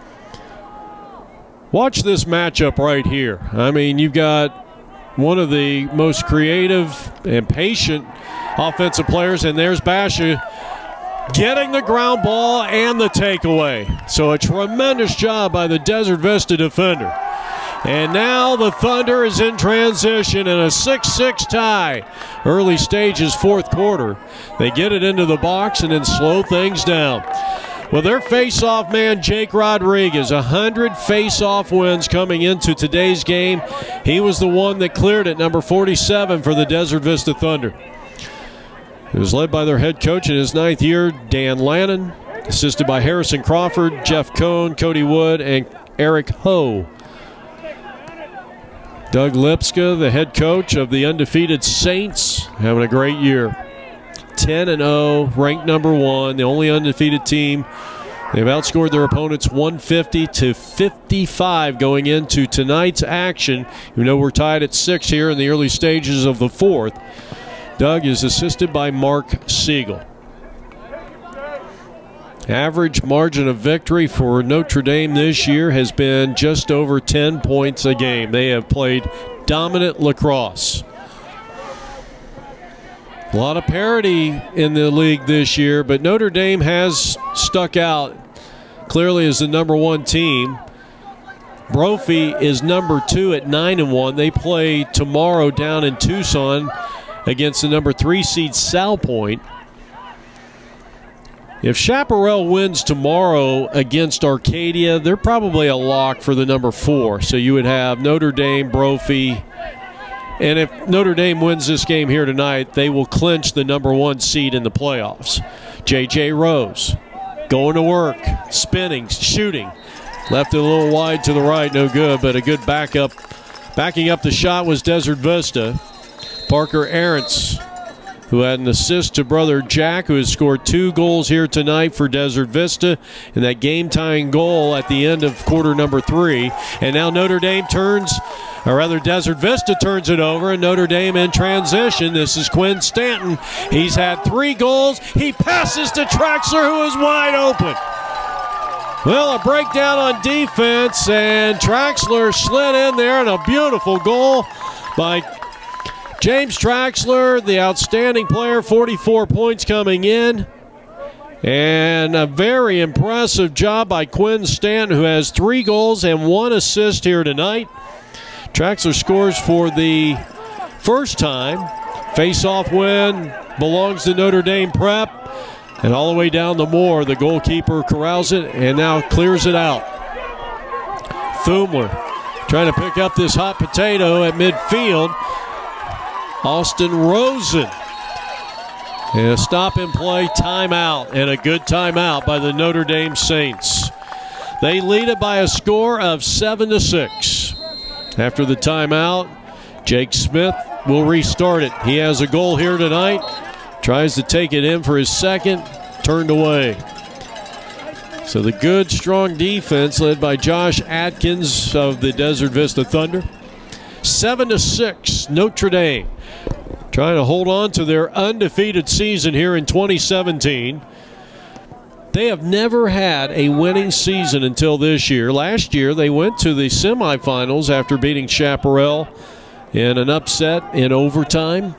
Watch this matchup right here. I mean, you've got one of the most creative and patient offensive players, and there's Basha getting the ground ball and the takeaway. So a tremendous job by the Desert Vista defender. And now the Thunder is in transition in a six six tie. Early stages, fourth quarter. They get it into the box and then slow things down. Well, their face-off man, Jake Rodriguez, one hundred face-off wins coming into today's game. He was the one that cleared it, number forty-seven for the Desert Vista Thunder. It was led by their head coach in his ninth year, Dan Lannon, assisted by Harrison Crawford, Jeff Cohn, Cody Wood, and Eric Ho. Doug Lipska, the head coach of the undefeated Saints, having a great year. ten and oh, ranked number one, the only undefeated team. They've outscored their opponents one fifty to fifty-five going into tonight's action. You know we're tied at six here in the early stages of the fourth. Doug is assisted by Mark Siegel. Average margin of victory for Notre Dame this year has been just over ten points a game. They have played dominant lacrosse. A lot of parity in the league this year, but Notre Dame has stuck out clearly as the number one team. Brophy is number two at nine and one. They play tomorrow down in Tucson against the number three seed Sal Point. If Chaparral wins tomorrow against Arcadia, they're probably a lock for the number four. So you would have Notre Dame, Brophy, and if Notre Dame wins this game here tonight, they will clinch the number one seed in the playoffs. J J Rose going to work, spinning, shooting. Left it a little wide to the right, no good, but a good backup. Backing up the shot was Desert Vista. Parker Arentz, who had an assist to brother Jack, who has scored two goals here tonight for Desert Vista, and that game-tying goal at the end of quarter number three. And now Notre Dame turns, or rather Desert Vista turns it over, and Notre Dame in transition. This is Quinn Stanton. He's had three goals. He passes to Traxler, who is wide open. Well, a breakdown on defense, and Traxler slid in there, and a beautiful goal by James Traxler, the outstanding player, forty-four points coming in. And a very impressive job by Quinn Stanton, who has three goals and one assist here tonight. Traxler scores for the first time. Face-off win belongs to Notre Dame Prep. And all the way down the Moore, the goalkeeper corrals it and now clears it out. Thumler trying to pick up this hot potato at midfield. Austin Rosen. And a stop and play timeout, and a good timeout by the Notre Dame Saints. They lead it by a score of seven to six. After the timeout, Jake Smith will restart it. He has a goal here tonight. Tries to take it in for his second, turned away. So the good, strong defense led by Josh Atkins of the Desert Vista Thunder. seven to six, Notre Dame trying to hold on to their undefeated season here in twenty seventeen. They have never had a winning season until this year. Last year, they went to the semifinals after beating Chaparral in an upset in overtime,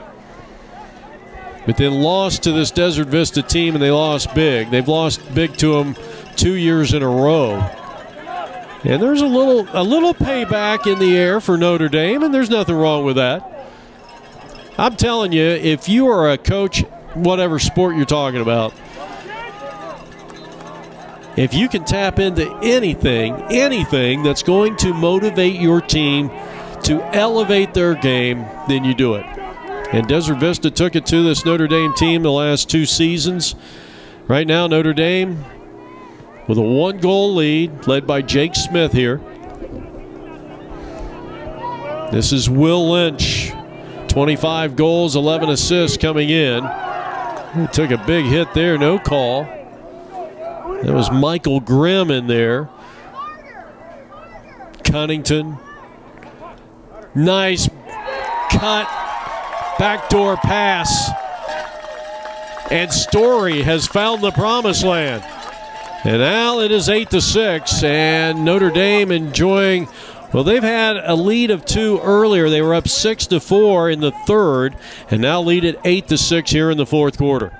but then lost to this Desert Vista team, and they lost big. They've lost big to them two years in a row. And there's a little a little payback in the air for Notre Dame, and there's nothing wrong with that. I'm telling you, if you are a coach, whatever sport you're talking about, if you can tap into anything, anything that's going to motivate your team to elevate their game, then you do it. And Desert Vista took it to this Notre Dame team the last two seasons. Right now, Notre Dame with a one-goal lead, led by Jake Smith here. This is Will Lynch. twenty-five goals, eleven assists coming in. He took a big hit there, no call. That was Michael Grimm in there. Cunnington. Nice cut. Backdoor pass. And Story has found the promised land. And now it is eight to six, and Notre Dame enjoying. Well, they've had a lead of two earlier. They were up six to four in the third, and now lead at eight to six here in the fourth quarter.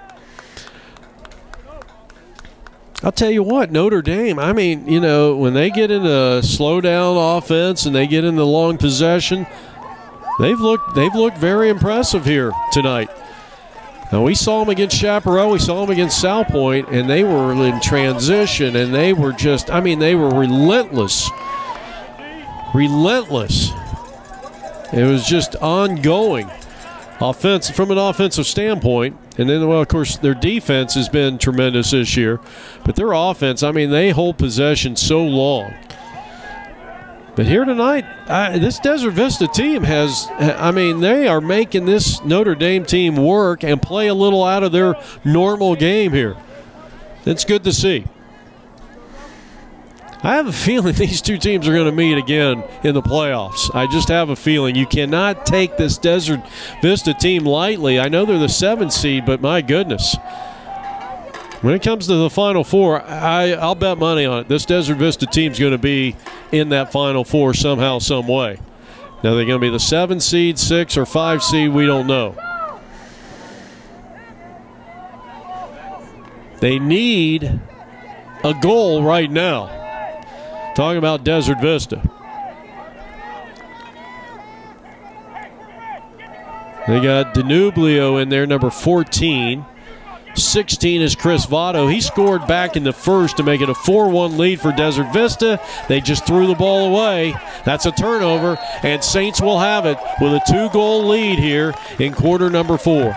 I'll tell you what, Notre Dame, I mean, you know, when they get into slow down offense and they get into long possession, they've looked they've looked very impressive here tonight. Now, we saw them against Chaparral, we saw them against South Point, and they were in transition, and they were just, I mean, they were relentless. Relentless. It was just ongoing offense from an offensive standpoint. And then, well, of course, their defense has been tremendous this year. But their offense, I mean, they hold possession so long. But here tonight, I, this Desert Vista team has, I mean, they are making this Notre Dame team work and play a little out of their normal game here. It's good to see. I have a feeling these two teams are going to meet again in the playoffs. I just have a feeling. You cannot take this Desert Vista team lightly. I know they're the seventh seed, but my goodness. When it comes to the Final Four, I, I'll bet money on it. This Desert Vista team's going to be in that Final Four somehow, some way. Now, they're going to be the seven seed, six, or five seed. We don't know. They need a goal right now. Talking about Desert Vista. They got Danublio in there, number fourteen. sixteen is Chris Votto. He scored back in the first to make it a four one lead for Desert Vista. They just threw the ball away. That's a turnover, and Saints will have it with a two-goal lead here in quarter number four.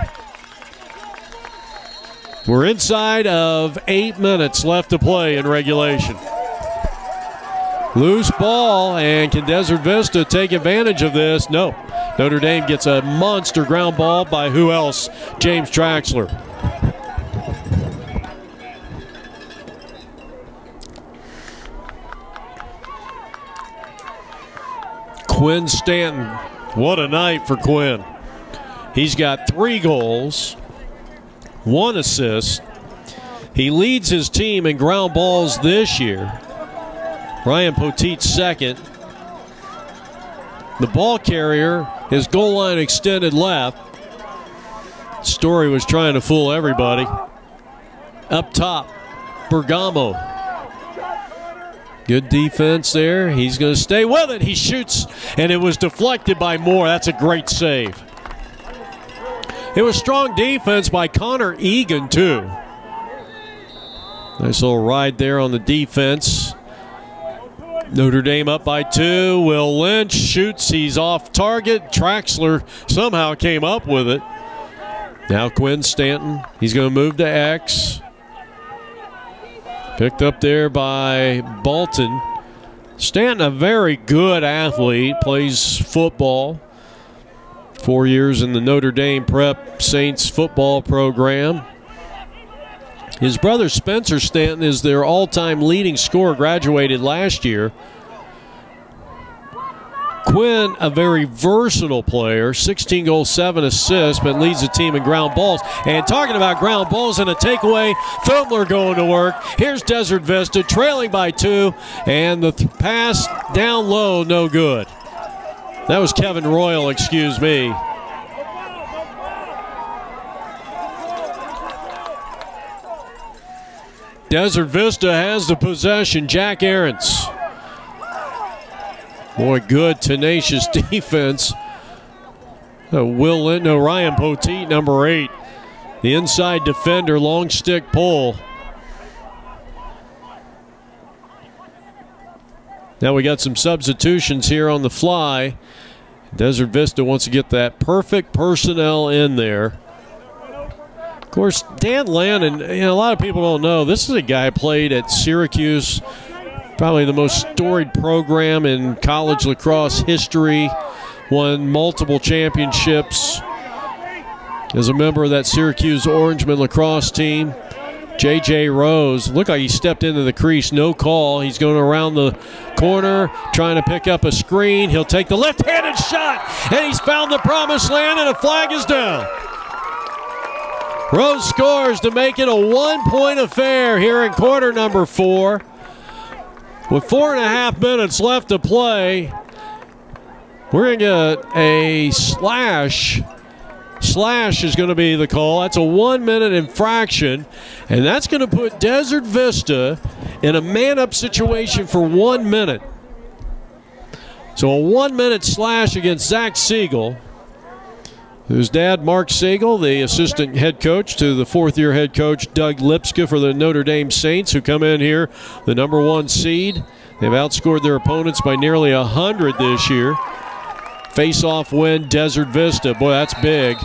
We're inside of eight minutes left to play in regulation. Loose ball, and can Desert Vista take advantage of this? No. Notre Dame gets a monster ground ball by who else? James Traxler. Quinn Stanton. What a night for Quinn. He's got three goals, one assist. He leads his team in ground balls this year. Ryan Poteet second. The ball carrier, his goal line extended left. Story was trying to fool everybody. Up top, Bergamo. Good defense there. He's going to stay with it. He shoots, and it was deflected by Moore. That's a great save. It was strong defense by Connor Egan, too. Nice little ride there on the defense. Notre Dame up by two. Will Lynch shoots. He's off target. Traxler somehow came up with it. Now Quinn Stanton. He's going to move to X. Picked up there by Bolton. Stanton, a very good athlete, plays football. Four years in the Notre Dame Prep Saints football program. His brother Spencer Stanton is their all-time leading scorer, graduated last year. Quinn, a very versatile player, sixteen goals, seven assists, but leads the team in ground balls. And talking about ground balls and a takeaway, Filmler going to work. Here's Desert Vista trailing by two, and the th pass down low, no good. That was Kevin Royal, excuse me. Desert Vista has the possession. Jack Aarons. Boy, good, tenacious defense. Uh, Will Lynn, no, Ryan Poteet, number eight. The inside defender, long stick pull. Now we got some substitutions here on the fly. Desert Vista wants to get that perfect personnel in there. Of course, Dan Lannon, you know, a lot of people don't know, this is a guy who played at Syracuse, probably the most storied program in college lacrosse history, won multiple championships as a member of that Syracuse Orangemen lacrosse team. J J Rose, looked like he stepped into the crease, no call. He's going around the corner, trying to pick up a screen. He'll take the left-handed shot, and he's found the promised land, and a flag is down. Rose scores to make it a one-point affair here in quarter number four. With four and a half minutes left to play, we're going to get a slash. Slash is going to be the call. That's a one-minute infraction, and that's going to put Desert Vista in a man-up situation for one minute. So a one-minute slash against Zach Siegel, whose dad, Mark Siegel, the assistant head coach to the fourth-year head coach, Doug Lipska, for the Notre Dame Saints, who come in here the number one seed. They've outscored their opponents by nearly one hundred this year. Face-off win, Desert Vista. Boy, that's big.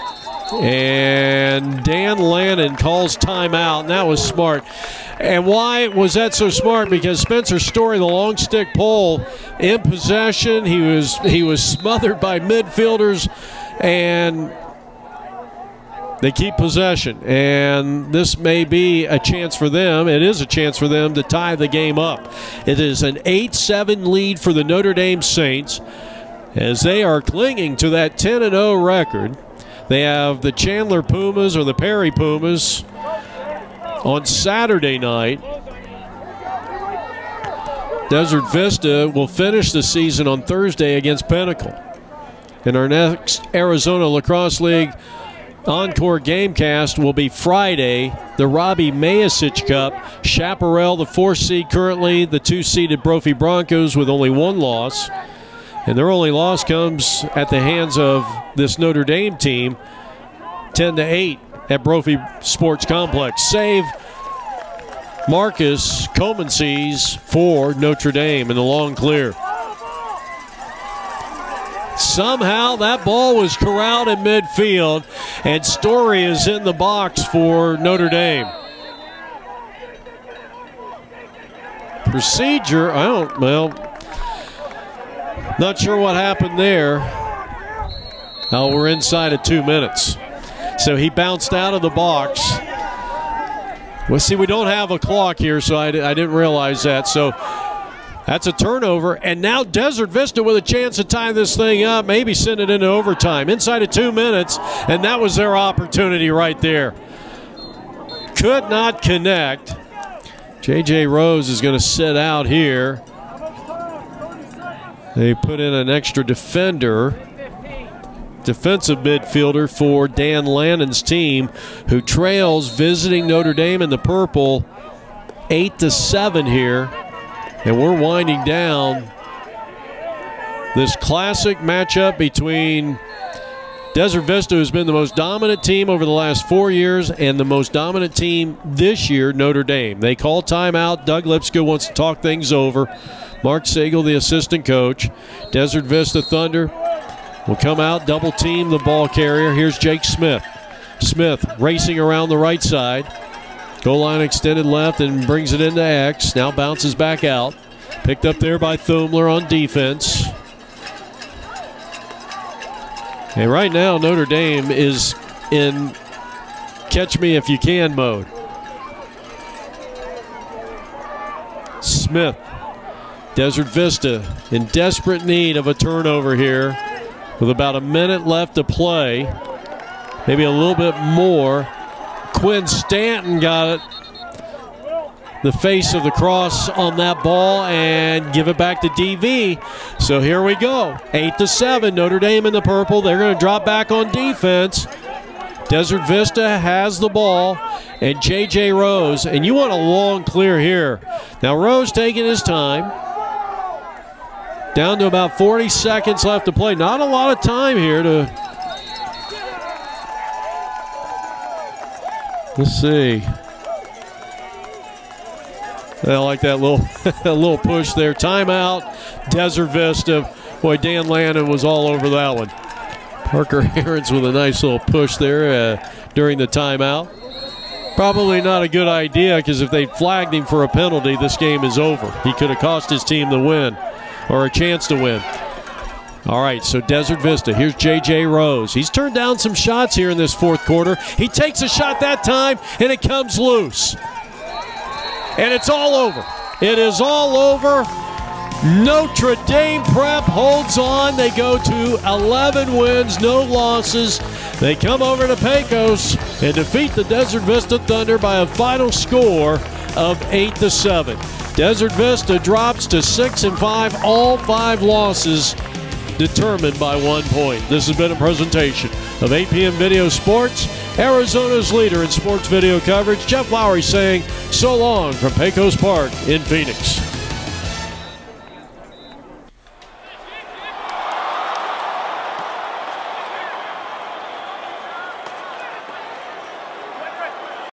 And Dan Lannon calls timeout, and that was smart. And why was that so smart? Because Spencer Story, the long stick pole, in possession. He was he was smothered by midfielders, and they keep possession. And this may be a chance for them. It is a chance for them to tie the game up. It is an eight seven lead for the Notre Dame Saints, as they are clinging to that ten and oh record. They have the Chandler Pumas or the Perry Pumas on Saturday night. Desert Vista will finish the season on Thursday against Pinnacle. And our next Arizona Lacrosse League Encore Gamecast will be Friday, the Robbie Mayasich Cup. Chaparral, the fourth seed currently, the two-seeded Brophy Broncos with only one loss. And their only loss comes at the hands of this Notre Dame team, ten to eight at Brophy Sports Complex. Save Marcus Comences for Notre Dame in the long clear. Somehow that ball was corralled in midfield, and Story is in the box for Notre Dame. Procedure, I don't, well, not sure what happened there. Oh, we're inside of two minutes. So he bounced out of the box. Well, see, we don't have a clock here, so I, I didn't realize that. So that's a turnover. And now Desert Vista with a chance to tie this thing up, maybe send it into overtime. Inside of two minutes, and that was their opportunity right there. Could not connect. J J Rose is going to sit out here. They put in an extra defender, defensive midfielder for Dan Lannon's team, who trails visiting Notre Dame in the purple eight to seven here. And we're winding down this classic matchup between Desert Vista, who's been the most dominant team over the last four years, and the most dominant team this year, Notre Dame. They call timeout. Doug Lipska wants to talk things over. Mark Siegel, the assistant coach. Desert Vista Thunder will come out, double team the ball carrier. Here's Jake Smith. Smith racing around the right side. Goal line extended left and brings it into X. Now bounces back out. Picked up there by Thumler on defense. And right now Notre Dame is in catch me if you can mode. Smith. Desert Vista in desperate need of a turnover here with about a minute left to play. Maybe a little bit more. Quinn Stanton got it. The face of the cross on that ball and give it back to D V. So here we go. eight to seven. Notre Dame in the purple. They're going to drop back on defense. Desert Vista has the ball, and J J Rose. And you want a long clear here. Now Rose taking his time. Down to about forty seconds left to play. Not a lot of time here to... Let's see. I like that little a little push there. Timeout, Desert Vista. Boy, Dan Lannon was all over that one. Parker Ahrens with a nice little push there uh, during the timeout. Probably not a good idea, because if they flagged him for a penalty, this game is over. He could have cost his team the win, or a chance to win. All right, so Desert Vista. Here's J J Rose. He's turned down some shots here in this fourth quarter. He takes a shot that time, and it comes loose. And it's all over. It is all over. Notre Dame Prep holds on. They go to eleven wins, no losses. They come over to Pecos and defeat the Desert Vista Thunder by a final score of eight to seven. Desert Vista drops to six and five, all five losses determined by one point. This has been a presentation of A P M Video Sports, Arizona's leader in sports video coverage. Jeff Lowry saying so long from Pecos Park in Phoenix.